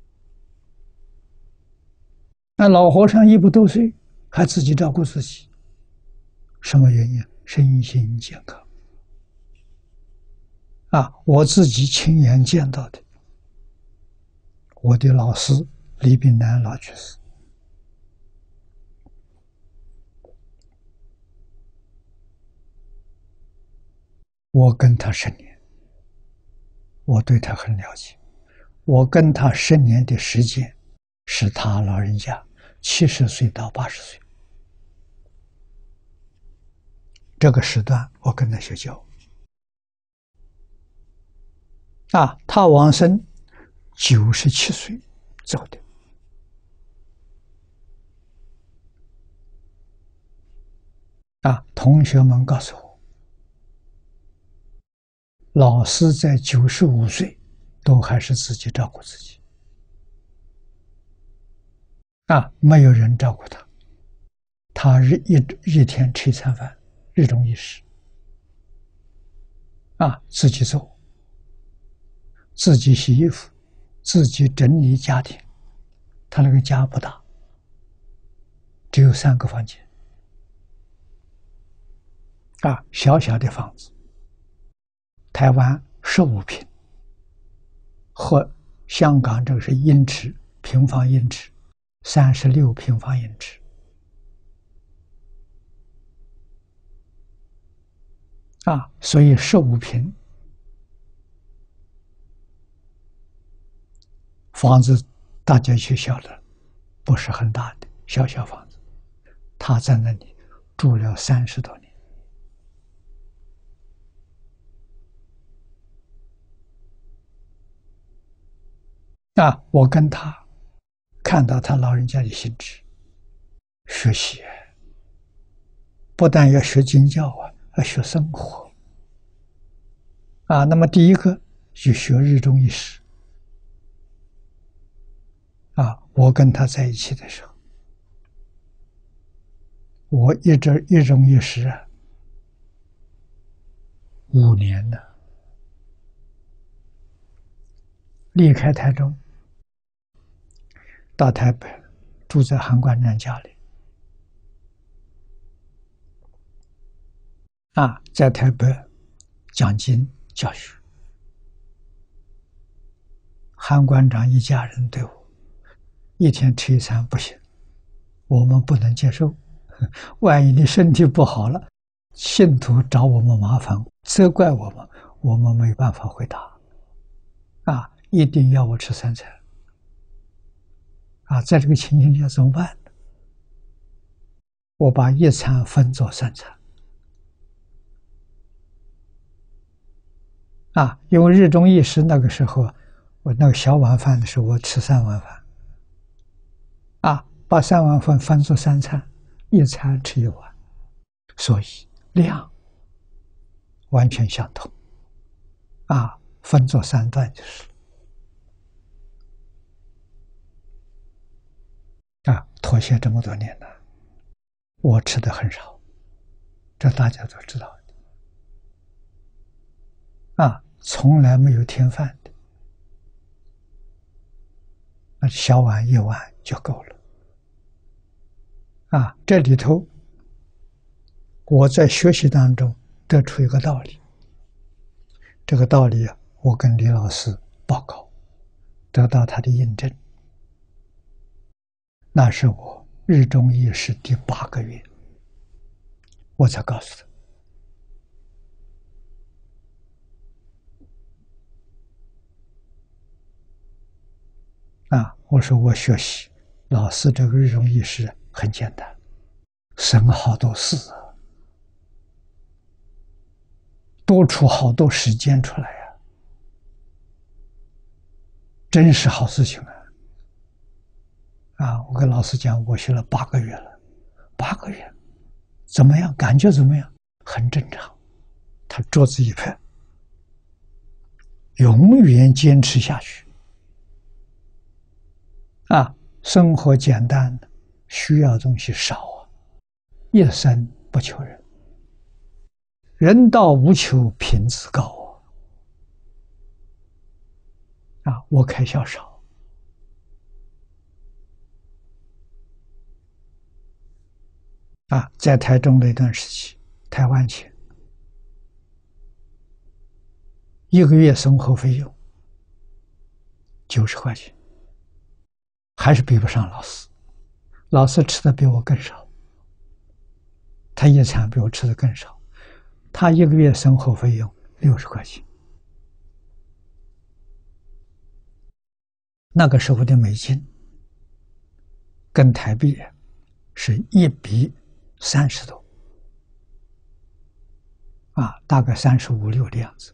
那老和尚一不多岁，还自己照顾自己， 什么原因？身心健康。我自己亲眼见到的，我的老师李炳南老居士，我跟他10年，我对他很了解。我跟他10年的时间，是他老人家70岁到80岁这个时段，我跟他学教。他往生97岁走的。同学们告诉我，老师在95岁都还是自己照顾自己。没有人照顾他，他一天吃一餐饭，日中一食。自己做，自己洗衣服，自己整理家庭。他那个家不大，只有3个房间。小小的房子，台湾15平，和香港这个是英尺，平方英尺，36平方英尺。所以15平房子，大家就晓得不是很大的小小房子，他在那里住了30多年。我跟他看到他老人家的心智，学习不但要学经教要学生活。那么第一个就学日中一时。我跟他在一起的时候，我一直日中一时5年了。离开台中，到台北，住在韩馆长家里。在台北讲经教学。韩馆长一家人对我一天吃一餐不行，我们不能接受。万一你身体不好了，信徒找我们麻烦，责怪我们没办法回答。一定要我吃3餐。在这个情形下怎么办呢？我把1餐分作3餐。因为日中一时那个时候，我那个小碗饭的时候，我吃3碗饭。把3碗饭分作3餐，1餐吃1碗，所以量完全相同。分作3段就是了。妥协这么多年了，我吃的很少，这大家都知道的。从来没有添饭的，小碗1碗就够了。这里头我在学习当中得出一个道理，这个道理我跟李老师报告，得到他的印证。那是我日中一时第8个月，我才告诉他。我说我学习老师这个日中一时很简单，省好多事多出好多时间出来真是好事情我跟老师讲，我学了8个月了，8个月怎么样？感觉怎么样？很正常。他桌子一拍，永远坚持下去。生活简单，需要东西少一生不求人，人道无求，品质高我开销少。在台中那段时期， 台湾钱，1个月生活费用90块钱，还是比不上老师。老师吃的比我更少，他一餐比我吃的更少，他1个月生活费用60块钱。那个时候的美金跟台币是1比30多，大概35、6的样子，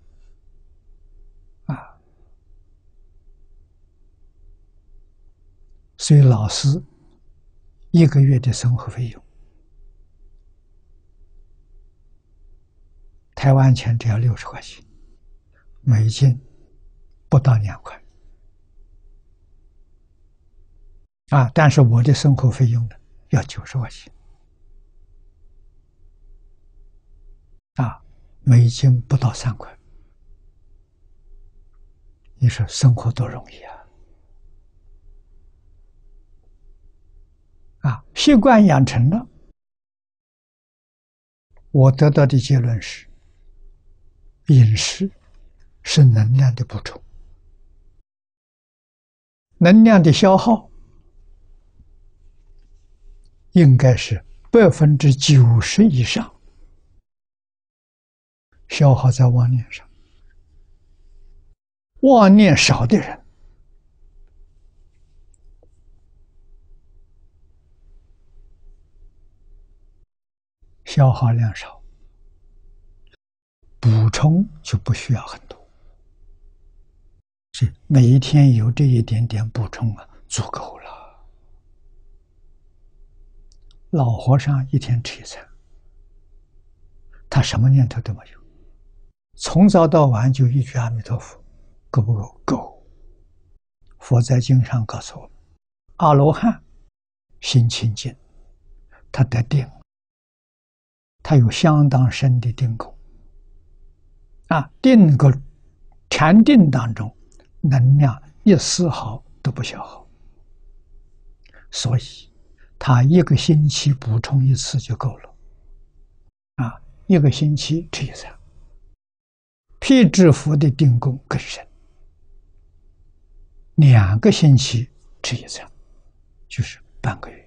所以老师1个月的生活费用，台湾钱只要60块钱，美金不到2块。但是我的生活费用呢，要90块钱，美金不到3块。你说生活多容易习惯养成了，我得到的结论是，饮食是能量的补充，能量的消耗应该是90%以上消耗在妄念上。妄念少的人，消耗量少，补充就不需要很多，所以每一天有这一点点补充足够了。老和尚一天吃1餐，他什么念头都没有，从早到晚就一句阿弥陀佛，够不够？够。佛在经上告诉我们，阿罗汉心清净，他得定，他有相当深的定功。定个禅定当中，能量一丝毫都不消耗，所以他1个星期补充1次就够了。1个星期吃1餐，辟支佛的定功更深，2个星期吃1餐，就是半个月。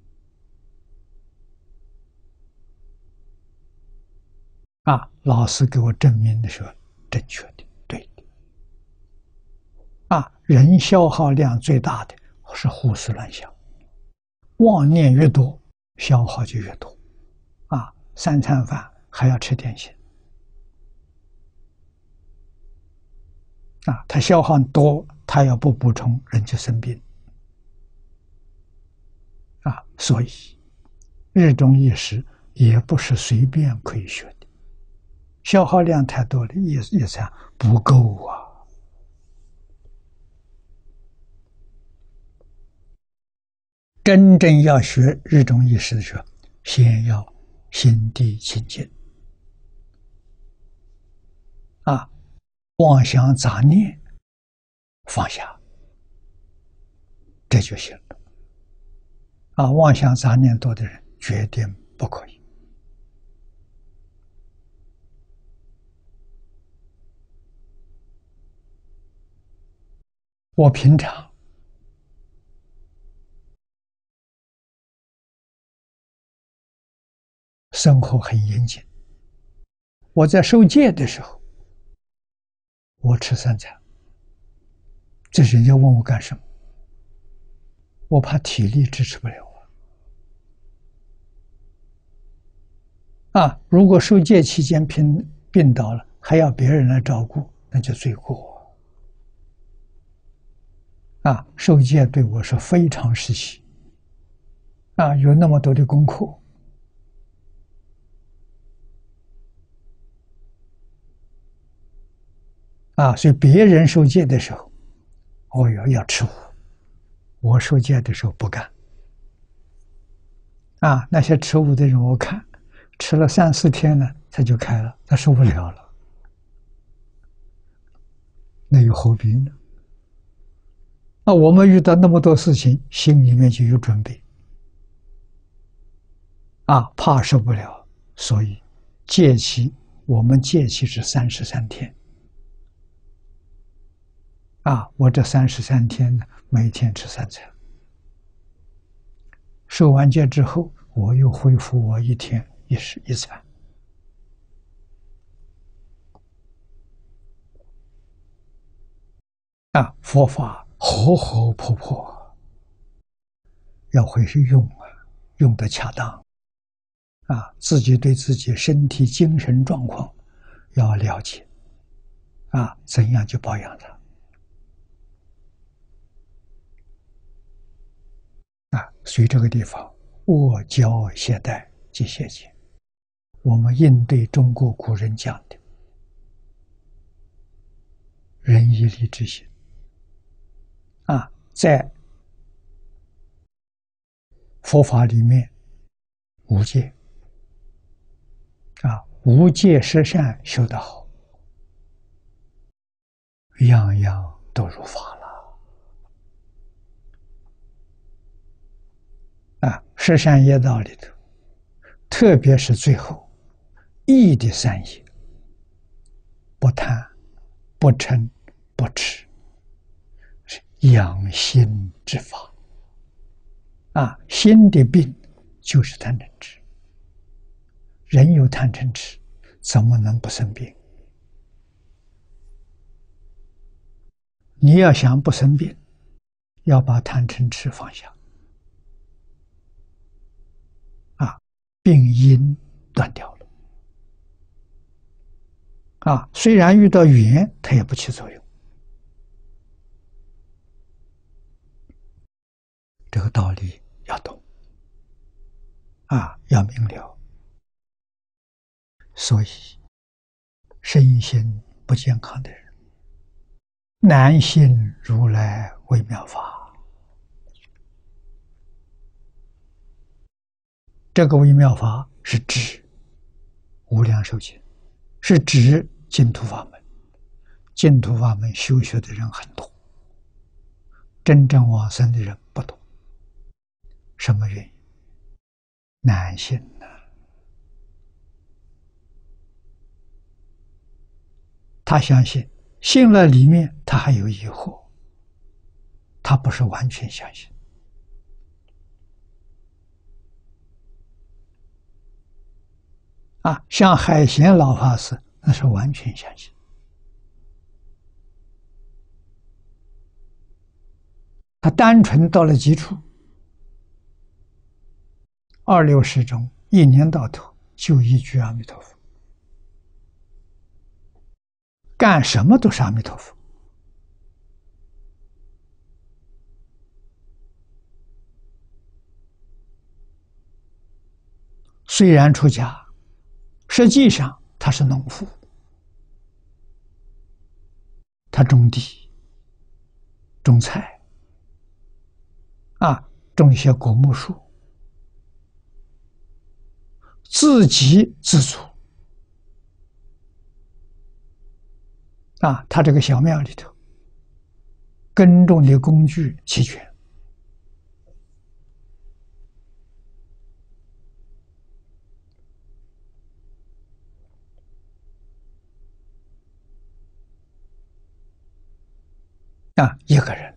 老师给我证明的是正确的，对的。人消耗量最大的是胡思乱想，妄念越多，消耗就越多。3餐饭还要吃点心。他消耗多，他要不补充，人就生病。所以日中一食也不是随便可以学的，消耗量太多了，一餐不够啊。真正要学日中一食的时候，先要心地清净，妄想杂念放下，这就行了。妄想杂念多的人决定不可以。我平常生活很严谨，我在受戒的时候，我吃3餐，这人家问我干什么？我怕体力支持不了如果受戒期间病倒了，还要别人来照顾，那就罪过。受戒对我是非常时期，有那么多的功课，所以别人受戒的时候，我要吃苦，我受戒的时候不干。那些吃苦的人，我看吃了3、4天呢，他就开了，他受不了了，那又何必呢？我们遇到那么多事情，心里面就有准备，怕受不了，所以戒期，我们戒期是33天。我这33天呢，每天吃3餐。受完戒之后，我又恢复我1天一餐。佛法活活泼泼，要会去用用得恰当。自己对自己身体精神状况要了解，怎样去保养它。所以这个地方卧教懈怠即邪见，我们应对中国古人讲的仁义礼智信。在佛法里面，无戒无戒十善修得好，样样都入法了。十善业道里头，特别是最后义的善业，不贪、不嗔、不痴，是养心之法。心的病就是贪嗔痴。人有贪嗔痴，怎么能不生病？你要想不生病，要把贪嗔痴放下。病因断掉了。虽然遇到缘，它也不起作用。这个道理要懂，要明了。所以，身心不健康的人，难信如来微妙法。这个微妙法是指无量寿经，是指净土法门。净土法门修学的人很多，真正往生的人不多。什么原因？难信他相信，信了里面他还有疑惑，他不是完全相信。像海贤老法师，那是完全相信。他单纯到了基础，26世中一年到头就一句阿弥陀佛，干什么都是阿弥陀佛。虽然出家，实际上他是农夫，他种地、种菜，种一些果木树，自给自足。他这个小庙里头，耕种的工具齐全。一个人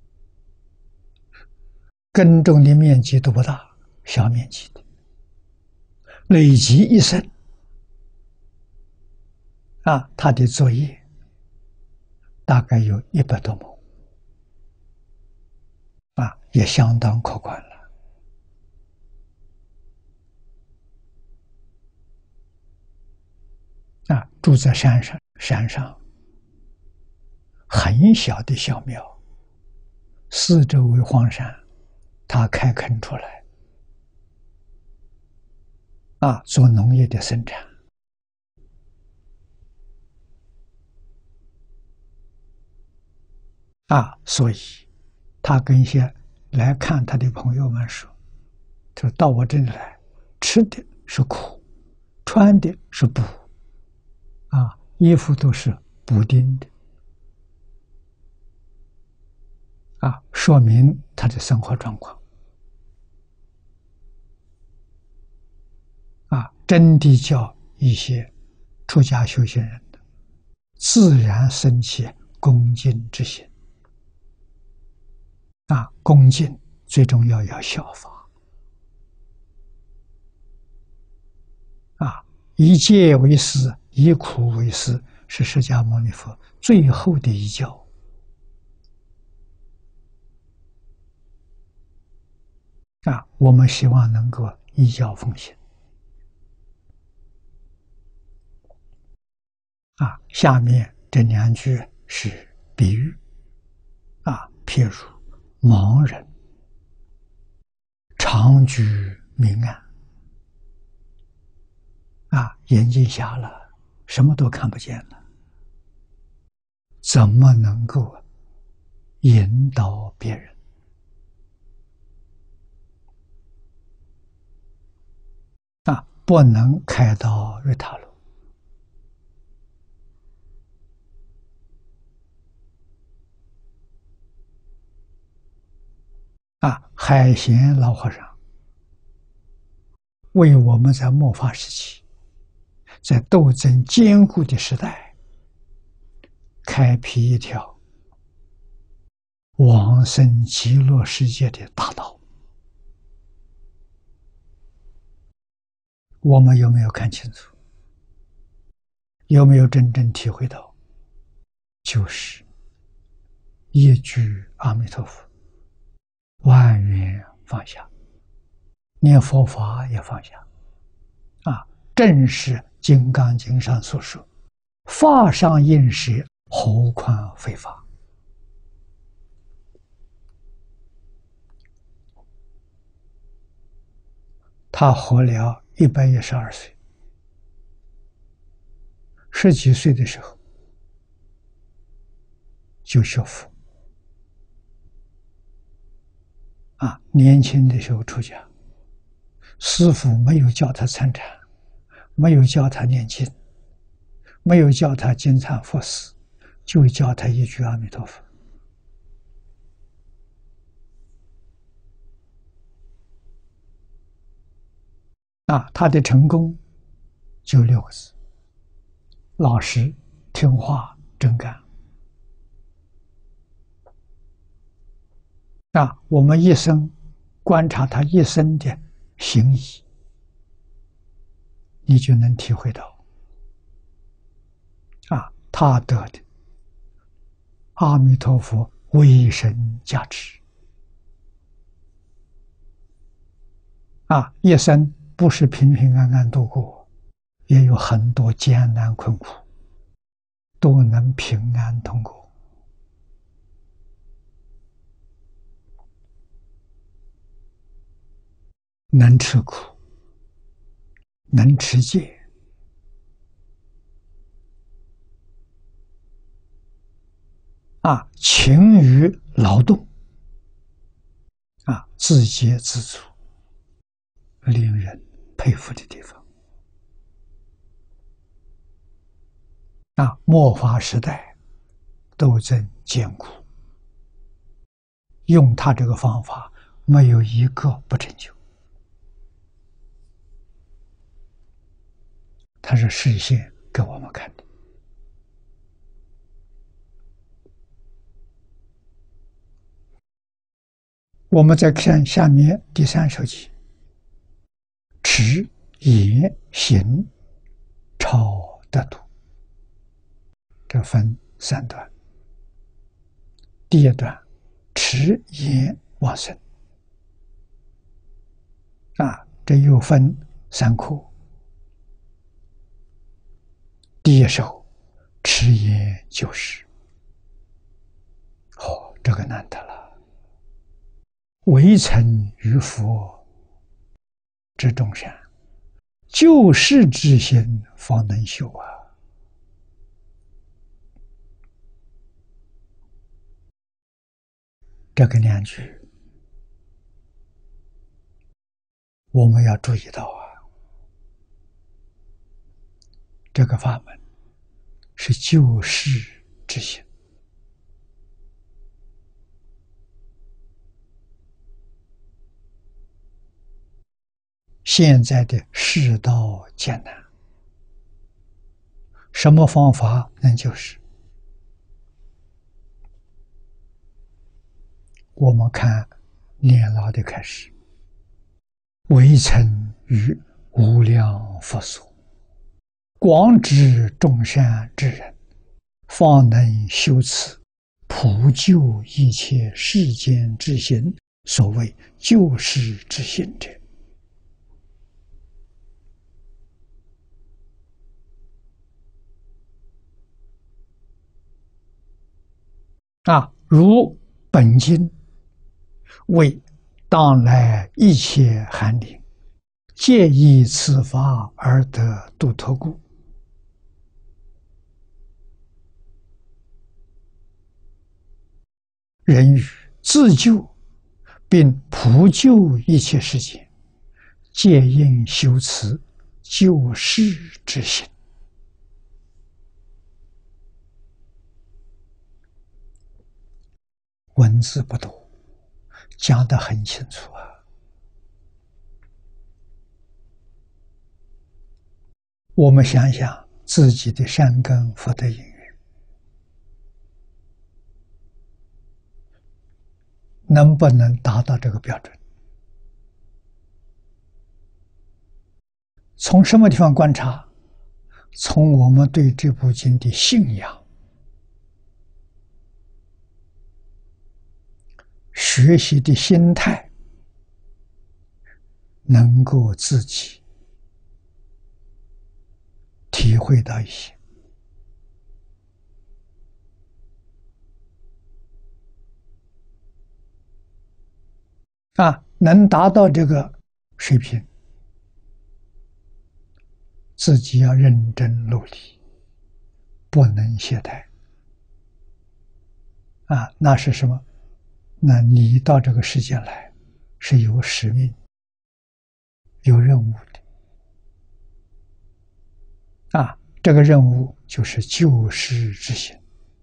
耕种的面积都不大，小面积的，累积一生，他的作业大概有100多亩，也相当可观了。住在山上，很小的小庙，四周为荒山，他开垦出来，做农业的生产。所以他跟一些来看他的朋友们说，就到我这里来，吃的是苦，穿的是布，衣服都是补丁的，说明他的生活状况。真的叫一些出家修行人的，自然生起恭敬之心。恭敬最重要要效法。以戒为师，以苦为师，是释迦牟尼佛最后的一教。我们希望能够依教奉行。下面这2句是比喻。譬如盲人常居明暗，眼睛瞎了，什么都看不见了，怎么能够引导别人？不能开导日他路。海贤老和尚为我们在末法时期，在斗争艰苦的时代，开辟一条往生极乐世界的大道。我们有没有看清楚？有没有真正体会到？就是一句阿弥陀佛，万缘放下，念佛法也放下。正是《金刚经》上所说：“法上应舍，何况非法。”他活了112岁，10几岁的时候就学佛。年轻的时候出家，师父没有教他参禅，没有教他念经，没有教他经忏佛事，就教他一句阿弥陀佛。他的成功就6个字：老实、听话、真干。我们一生观察他一生的行仪，你就能体会到，他得的阿弥陀佛威神加持。一生不是平平安安度过，也有很多艰难困苦，都能平安通过。能吃苦，能持戒，勤于劳动，自给自足，令人佩服的地方。末法时代斗争艰苦，用他这个方法，没有一个不成就。他是示现给我们看的。我们再看下面第3首偈：持、言、行、超得度。这分3段。第1段，持、言、往生。这又分3科。第1首，持言救世。这个难得了。唯曾于佛之众善，救世之心方能修这个2句我们要注意到这个法门是救世之心。现在的世道艰难， 什么方法能救世？我们看年老的开始，微尘于无量佛所，广知众善之人，方能修此普救一切世间之行，所谓救世之行者。如本经为当来一切寒灵，皆以此法而得度脱故。人于自救并普救一切世界，皆应修此救世之行。文字不多，讲得很清楚啊。我们想想自己的善根福德因缘，能不能达到这个标准？从什么地方观察？从我们对这部经的信仰、学习的心态，能够自己体会到一些。能达到这个水平，自己要认真努力，不能懈怠。那是什么？那你到这个世界来，是有使命、有任务的。这个任务就是救世之行，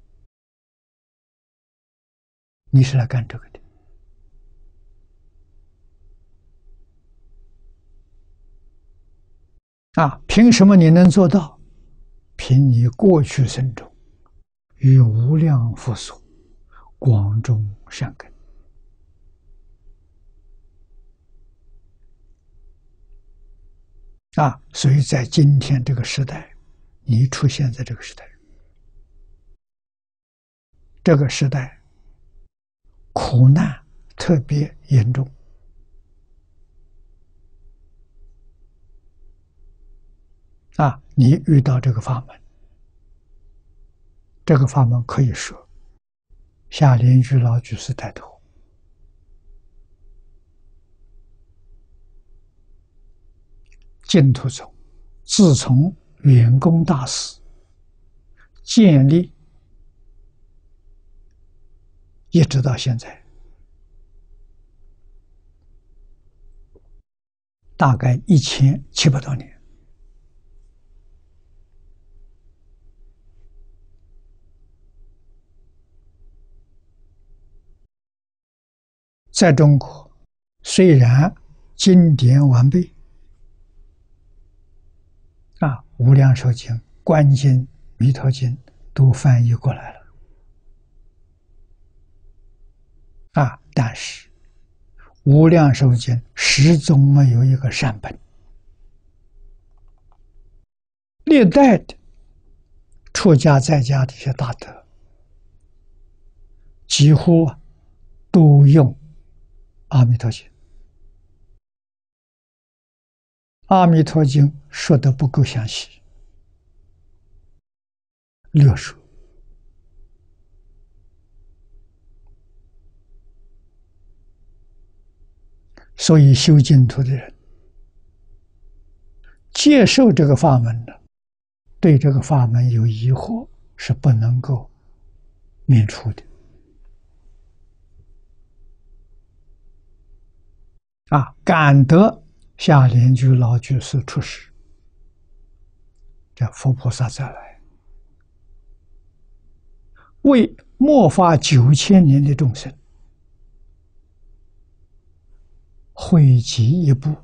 你是来干这个的。凭什么你能做到？凭你过去生中与无量佛所广种善根。所以在今天这个时代，你出现在这个时代，这个时代苦难特别严重。你遇到这个法门，这个法门可以说夏莲居老居士带头，净土宗自从圆光大师建立，一直到现在，大概1700多年。在中国，虽然经典完备，无量寿经、观经、弥陀经都翻译过来了，但是无量寿经始终没有一个善本，历代的出家在家的一些大德，几乎都用阿弥陀经。阿弥陀经说的不够详细，略说。所以修净土的人接受这个法门的，对这个法门有疑惑，是不能够免除的。感得夏莲居老居士出世，这佛菩萨再来，为末法9000年的众生汇集一部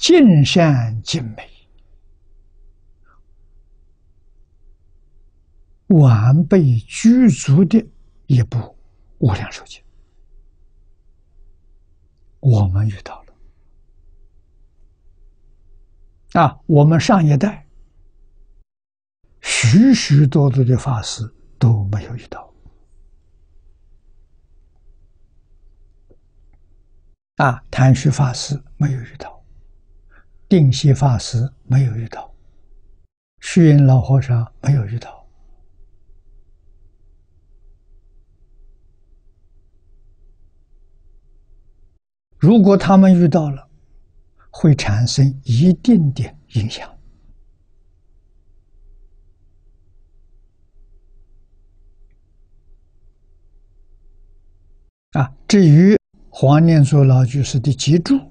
尽善尽美，完备具足的一部无量寿经，我们遇到了我们上一代许许多多的法师都没有遇到谭虚法师没有遇到，定西法师没有遇到，虚云老和尚没有遇到。如果他们遇到了，会产生一定的影响。至于黄念祖老居士的脊柱，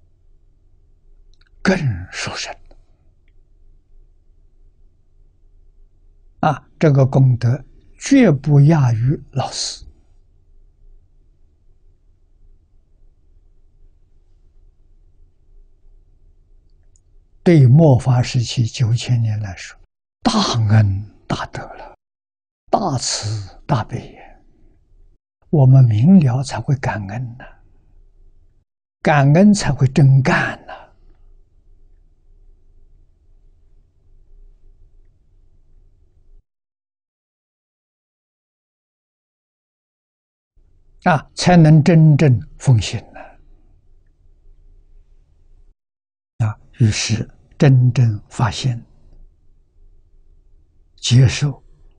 更殊胜这个功德绝不亚于老师。对末法时期9000年来说，大恩大德了，大慈大悲也。我们明了才会感恩呢，感恩才会真干呢。才能真正奉行呢。于是真正发现，接受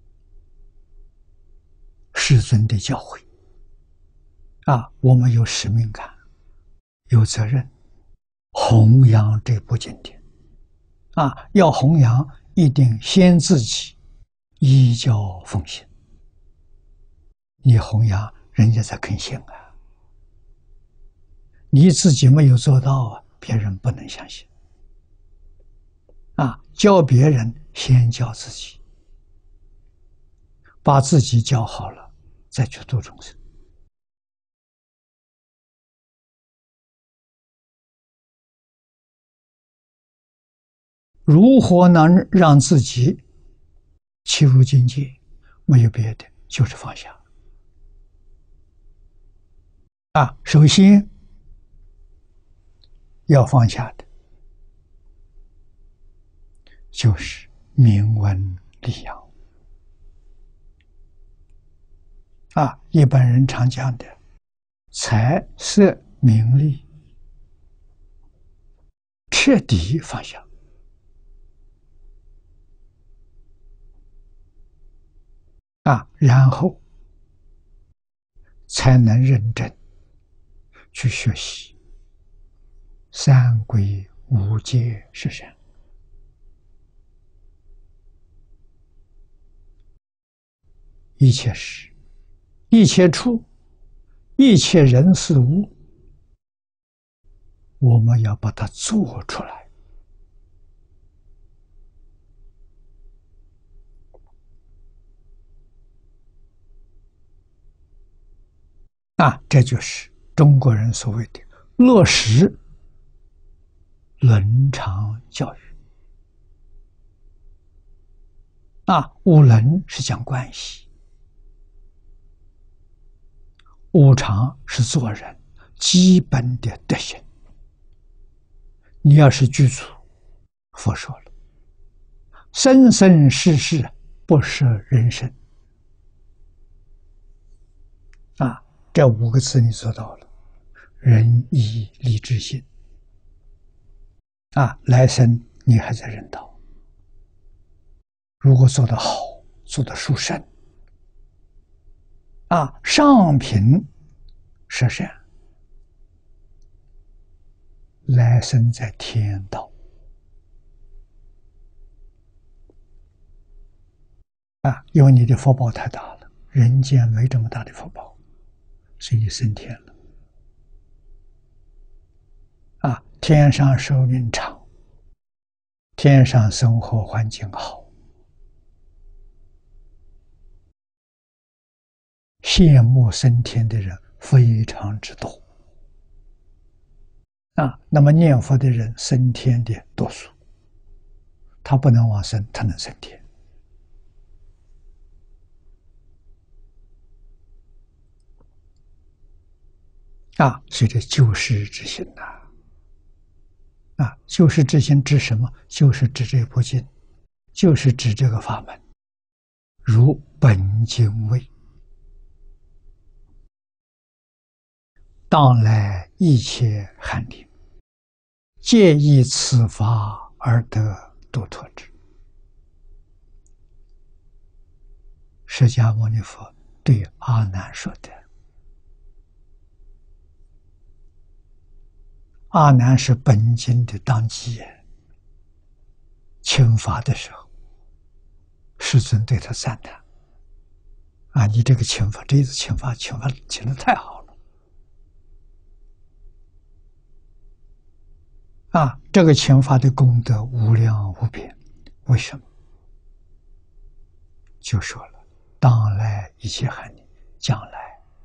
世尊的教诲我们有使命感，有责任弘扬这部经典要弘扬，一定先自己依教奉行。你弘扬，人家才肯信你自己没有做到别人不能相信教别人先教自己，把自己教好了，再去度众生。如何能让自己契入境界？没有别的，就是放下首先要放下的就是名闻利养一般人常讲的财色名利，彻底放下然后才能认真去学习三归五戒十善。一切事，一切处，一切人事物，我们要把它做出来这就是中国人所谓的落实伦常教育五伦是讲关系，五常是做人基本的德行。你要是具足，佛说了，生生世世不舍人生这5个字你做到了，仁义礼智信来生你还在人道。如果做得好，做得殊胜上品十善，来生在天道因为你的福报太大了，人间没这么大的福报，所以你升天了天上寿命长，天上生活环境好，羡慕升天的人非常之多那么念佛的人升天的多数，他不能往生，他能升天。所以这救世之心救世之心指什么？就是指这部经，就是指这个法门。如本经谓：当来一切寒灵，皆以此法而得度脱之。释迦牟尼佛对阿难说的。阿难是本经的当机，请法的时候，世尊对他赞叹：你这个请法，这一次请法请得太好了！这个请法的功德无量无边。为什么？就说了，当来一切寒灵，将来。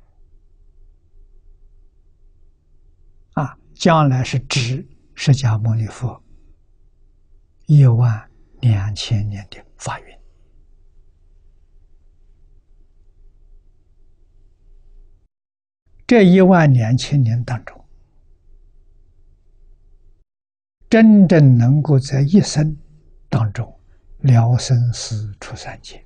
将来是指释迦牟尼佛12000年的法运。这12000年当中，真正能够在一生当中了生死出三界，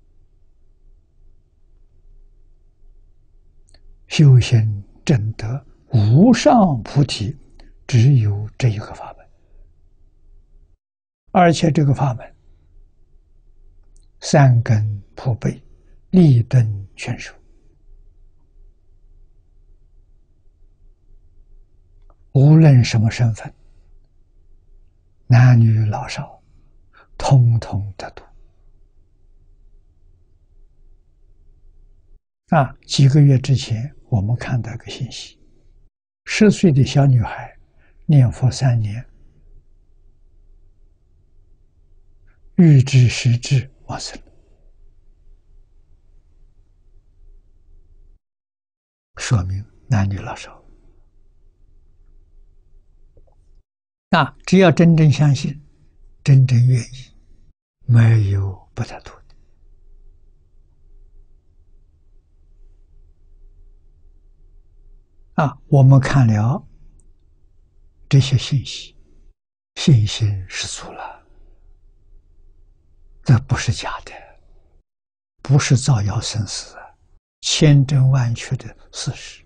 修行证得无上菩提，只有这一个法门。而且这个法门三根普被，利钝全收，无论什么身份，男女老少，通通得度。几个月之前我们看到一个信息，10岁的小女孩念佛3年，欲知时至往生，说明男女老少只要真正相信，真正愿意，没有不得度的。我们看了这些信息，信心十足了，这不是假的，不是造谣生事，千真万确的事实。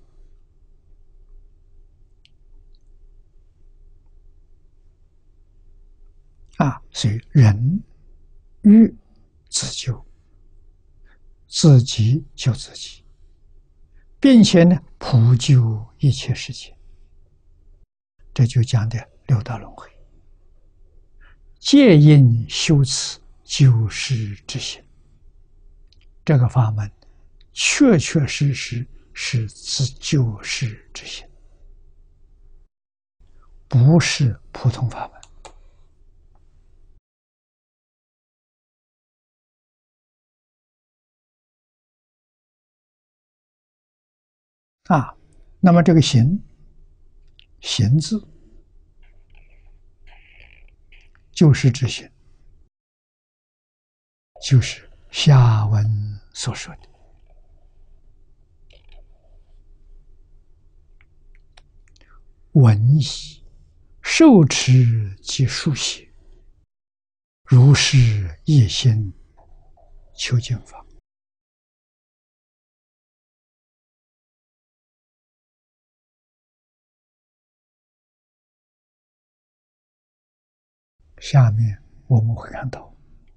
所以人欲自救，自己救自己，并且呢，普救一切世界。这就讲的六道轮回，皆因修此救世之心。这个法门确确实实是自救世之心，不是普通法门。那么这个行字，救世之心，就是下文所说的闻已受持及书写，如是一心求经法。下面我们会看到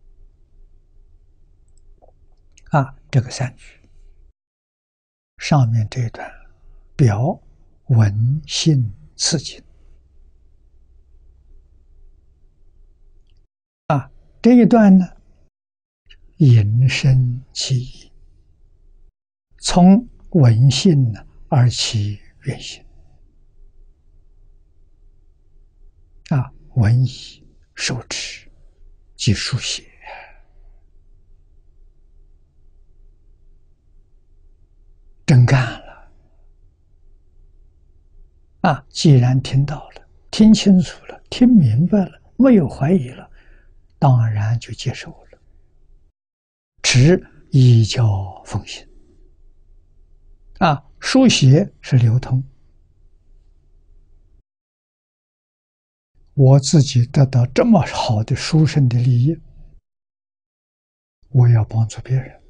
这个3句，上面这一段表闻信次经这一段呢，引申其意，从闻信呢而起愿心闻已受持及书写，真干了既然听到了，听清楚了，听明白了，没有怀疑了，当然就接受了。持依教奉行。书写是流通，我自己得到这么好的殊胜的利益，我要帮助别人，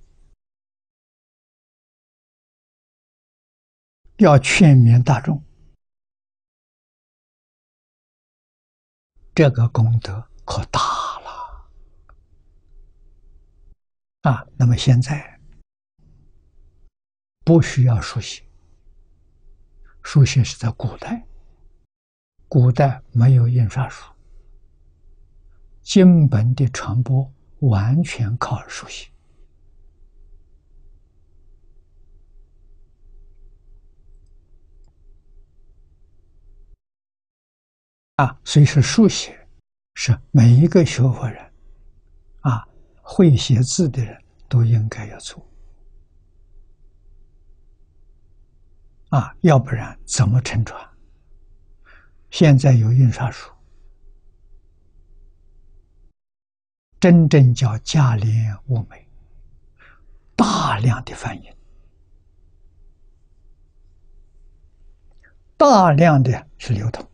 要劝勉大众，这个功德可大了那么现在不需要书写，书写是在古代，古代没有印刷术，经本的传播完全靠书写所以说书写是每一个学佛人会写字的人都应该要做要不然怎么承传？现在有印刷术，真正叫价廉物美，大量的翻译，大量的是流通。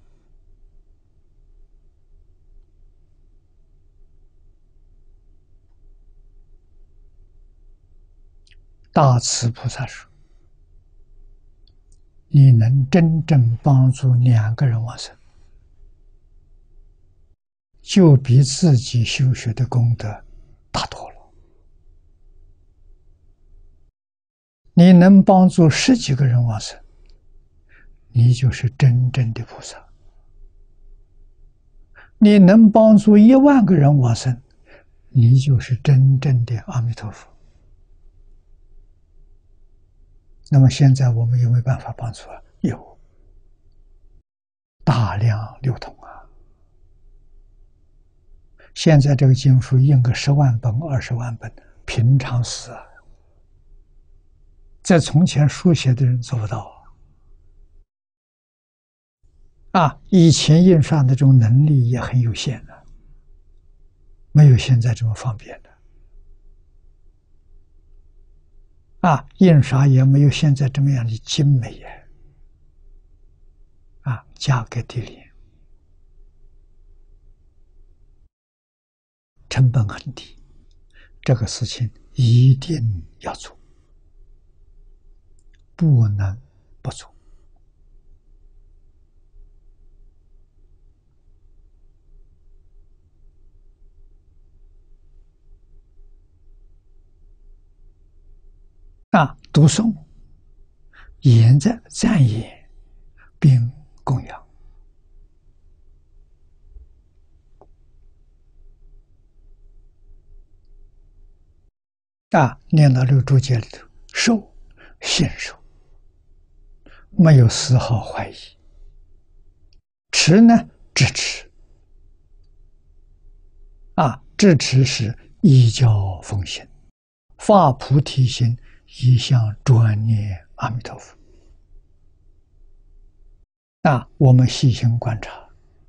大慈菩萨说：“你能真正帮助2个人往生，就比自己修学的功德大多了。你能帮助10几个人往生，你就是真正的菩萨。你能帮助10000个人往生，你就是真正的阿弥陀佛。那么现在我们有没有办法帮助有，大量流通现在这个经书印个10万本、20万本，平常事在从前书写的人做不到以前印刷的这种能力也很有限没有现在这么方便的印刷也没有现在这么样的精美价格低廉，成本很低，这个事情一定要做，不能不做读诵、言在赞言并供养念到6住戒里头，受信受，没有丝毫怀疑。持呢，支持支持是依教奉行，发菩提心，一向专念阿弥陀佛。我们细心观察，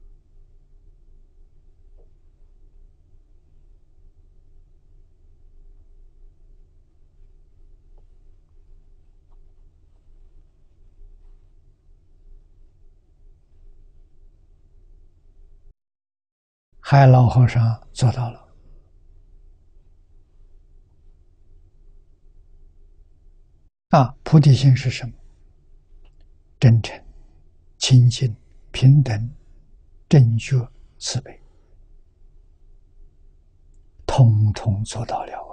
海老和尚做到了。菩提心是什么？真诚、清净、平等、正觉、慈悲，统统做到了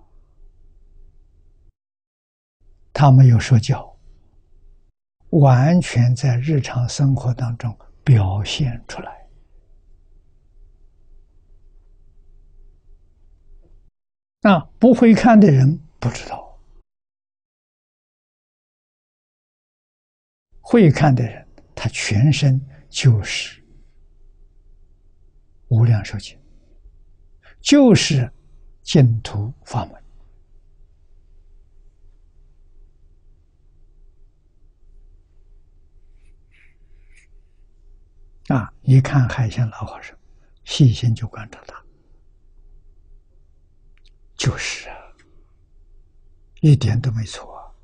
他没有说教，完全在日常生活当中表现出来。不会看的人不知道，会看的人，他全身就是无量寿经，就是净土法门。 一看海鲜老和尚，细心就观察他，就是啊，一点都没错啊，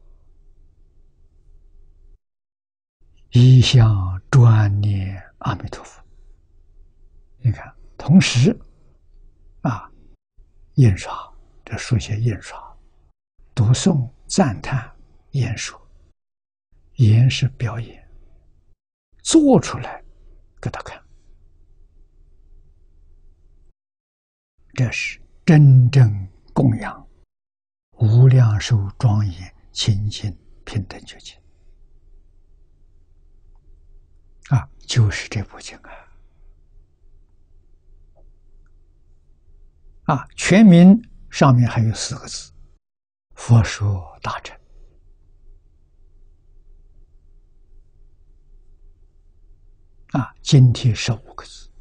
一向专念阿弥陀佛。你看，同时印刷，这书写印刷，读诵、赞叹、演说，演是表演，做出来给他看，这是真正供养无量寿庄严清净平等觉经就是这部经全名上面还有4个字：佛说大乘。经题15个字：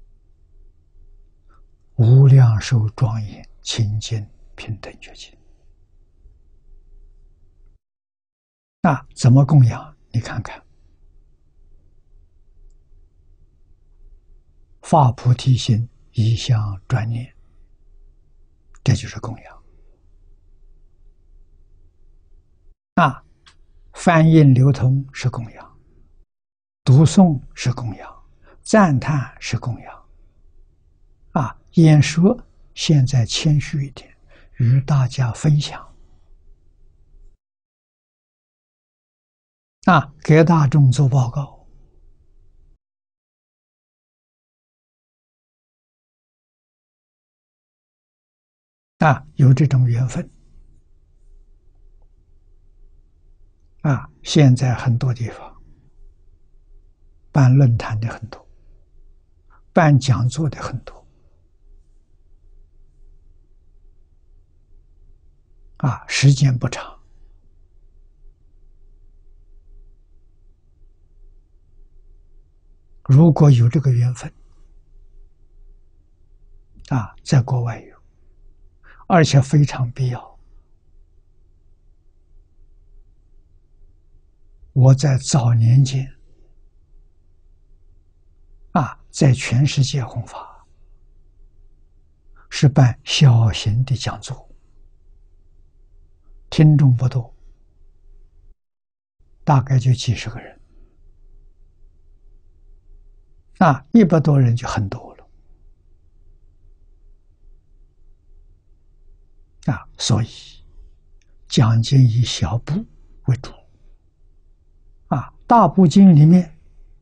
无量寿庄严清净平等觉经。怎么供养？你看看，发菩提心，一向专念，这就是供养。翻印流通是供养，读诵是供养，赞叹是供养。演说现在谦虚一点，与大家分享。给大众做报告。有这种缘分。现在很多地方办论坛的很多，办讲座的很多。时间不长。如果有这个缘分，在国外有，而且非常必要。我在早年间，在全世界弘法，是办小型的讲座，听众不多，大概就几十个人。100多人就很多了。所以讲经以小部为主。大部经里面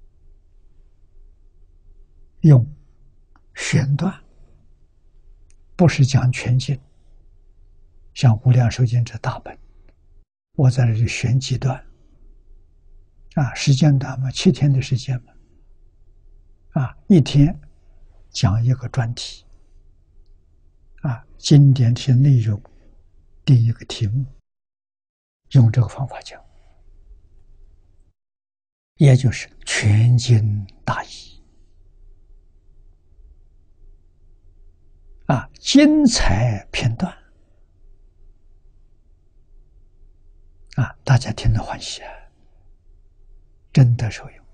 用选段，不是讲全经。像无量寿经这大本，我在这里选几段。时间短嘛，7天的时间嘛。1天讲一个专题。经典这些内容定一个题目，用这个方法讲，也就是全经大义。精彩片段。大家听得欢喜，真的受用。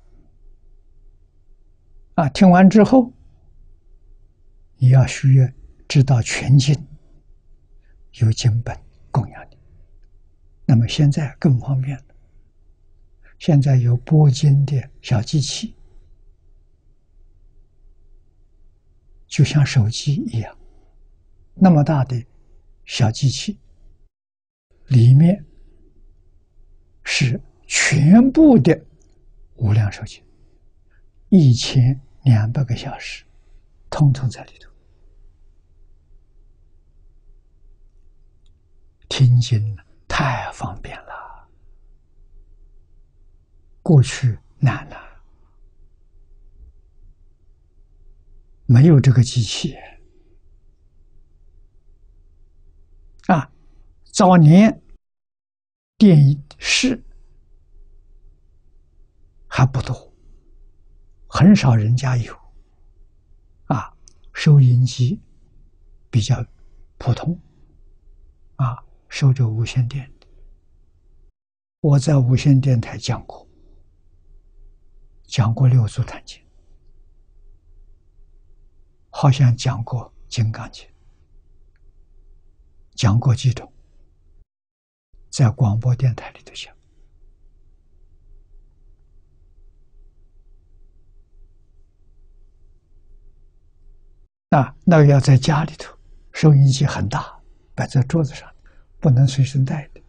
听完之后，你要许愿知道全经，有经本供养你。那么现在更方便了，现在有播经的小机器，就像手机一样，那么大的小机器，里面是全部的无量寿经，1200个小时，统统在里头。听经太方便了，过去难了，没有这个机器。早年电视还不多，很少人家有。收音机比较普通。收着无线电的，我在无线电台讲过《六祖坛经》， 好像讲过《金刚经》，讲过几种，在广播电台里头讲。那个要在家里头，收音机很大，摆在桌子上，不能随身带的。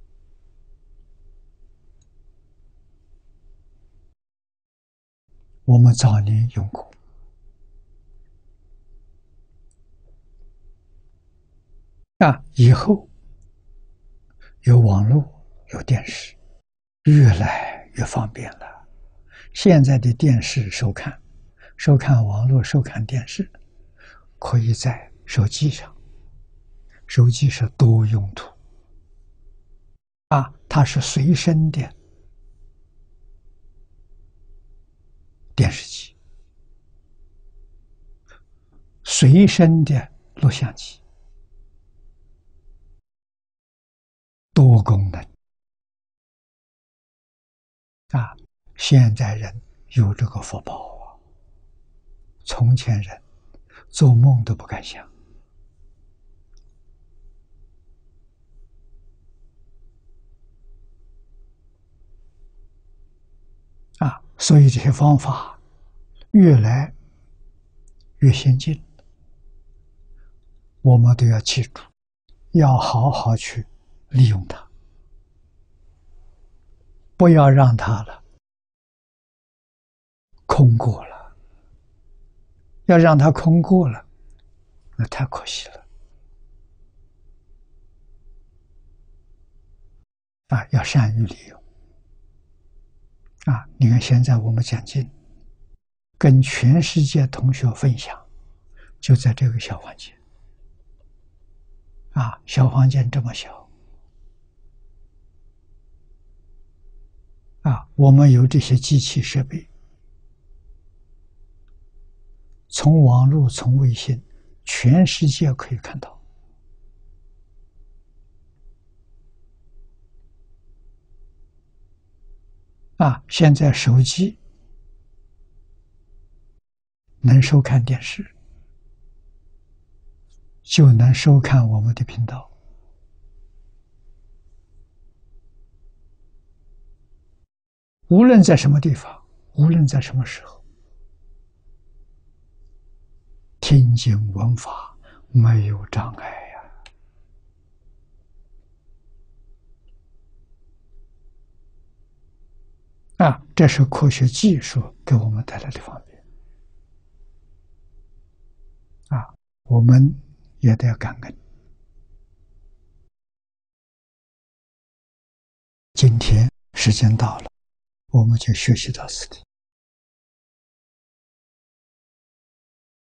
我们早年用过。以后有网络，有电视，越来越方便了。现在的电视收看网络，收看电视，可以在手机上。手机是多用途它是随身的电视机，随身的录像机，多功能现在人有这个福报从前人做梦都不敢想所以这些方法越来越先进，我们都要记住，要好好去利用它，不要让它了空过了。要让它空过了，那太可惜了要善于利用你看现在我们讲经，跟全世界同学分享，就在这个小房间小房间这么小我们有这些机器设备，从网络从卫星全世界可以看到现在手机能收看电视，就能收看我们的频道。无论在什么地方，无论在什么时候，听经闻法没有障碍这是科学技术给我们带来的方便我们也得感恩。今天时间到了，我们就学习到此地。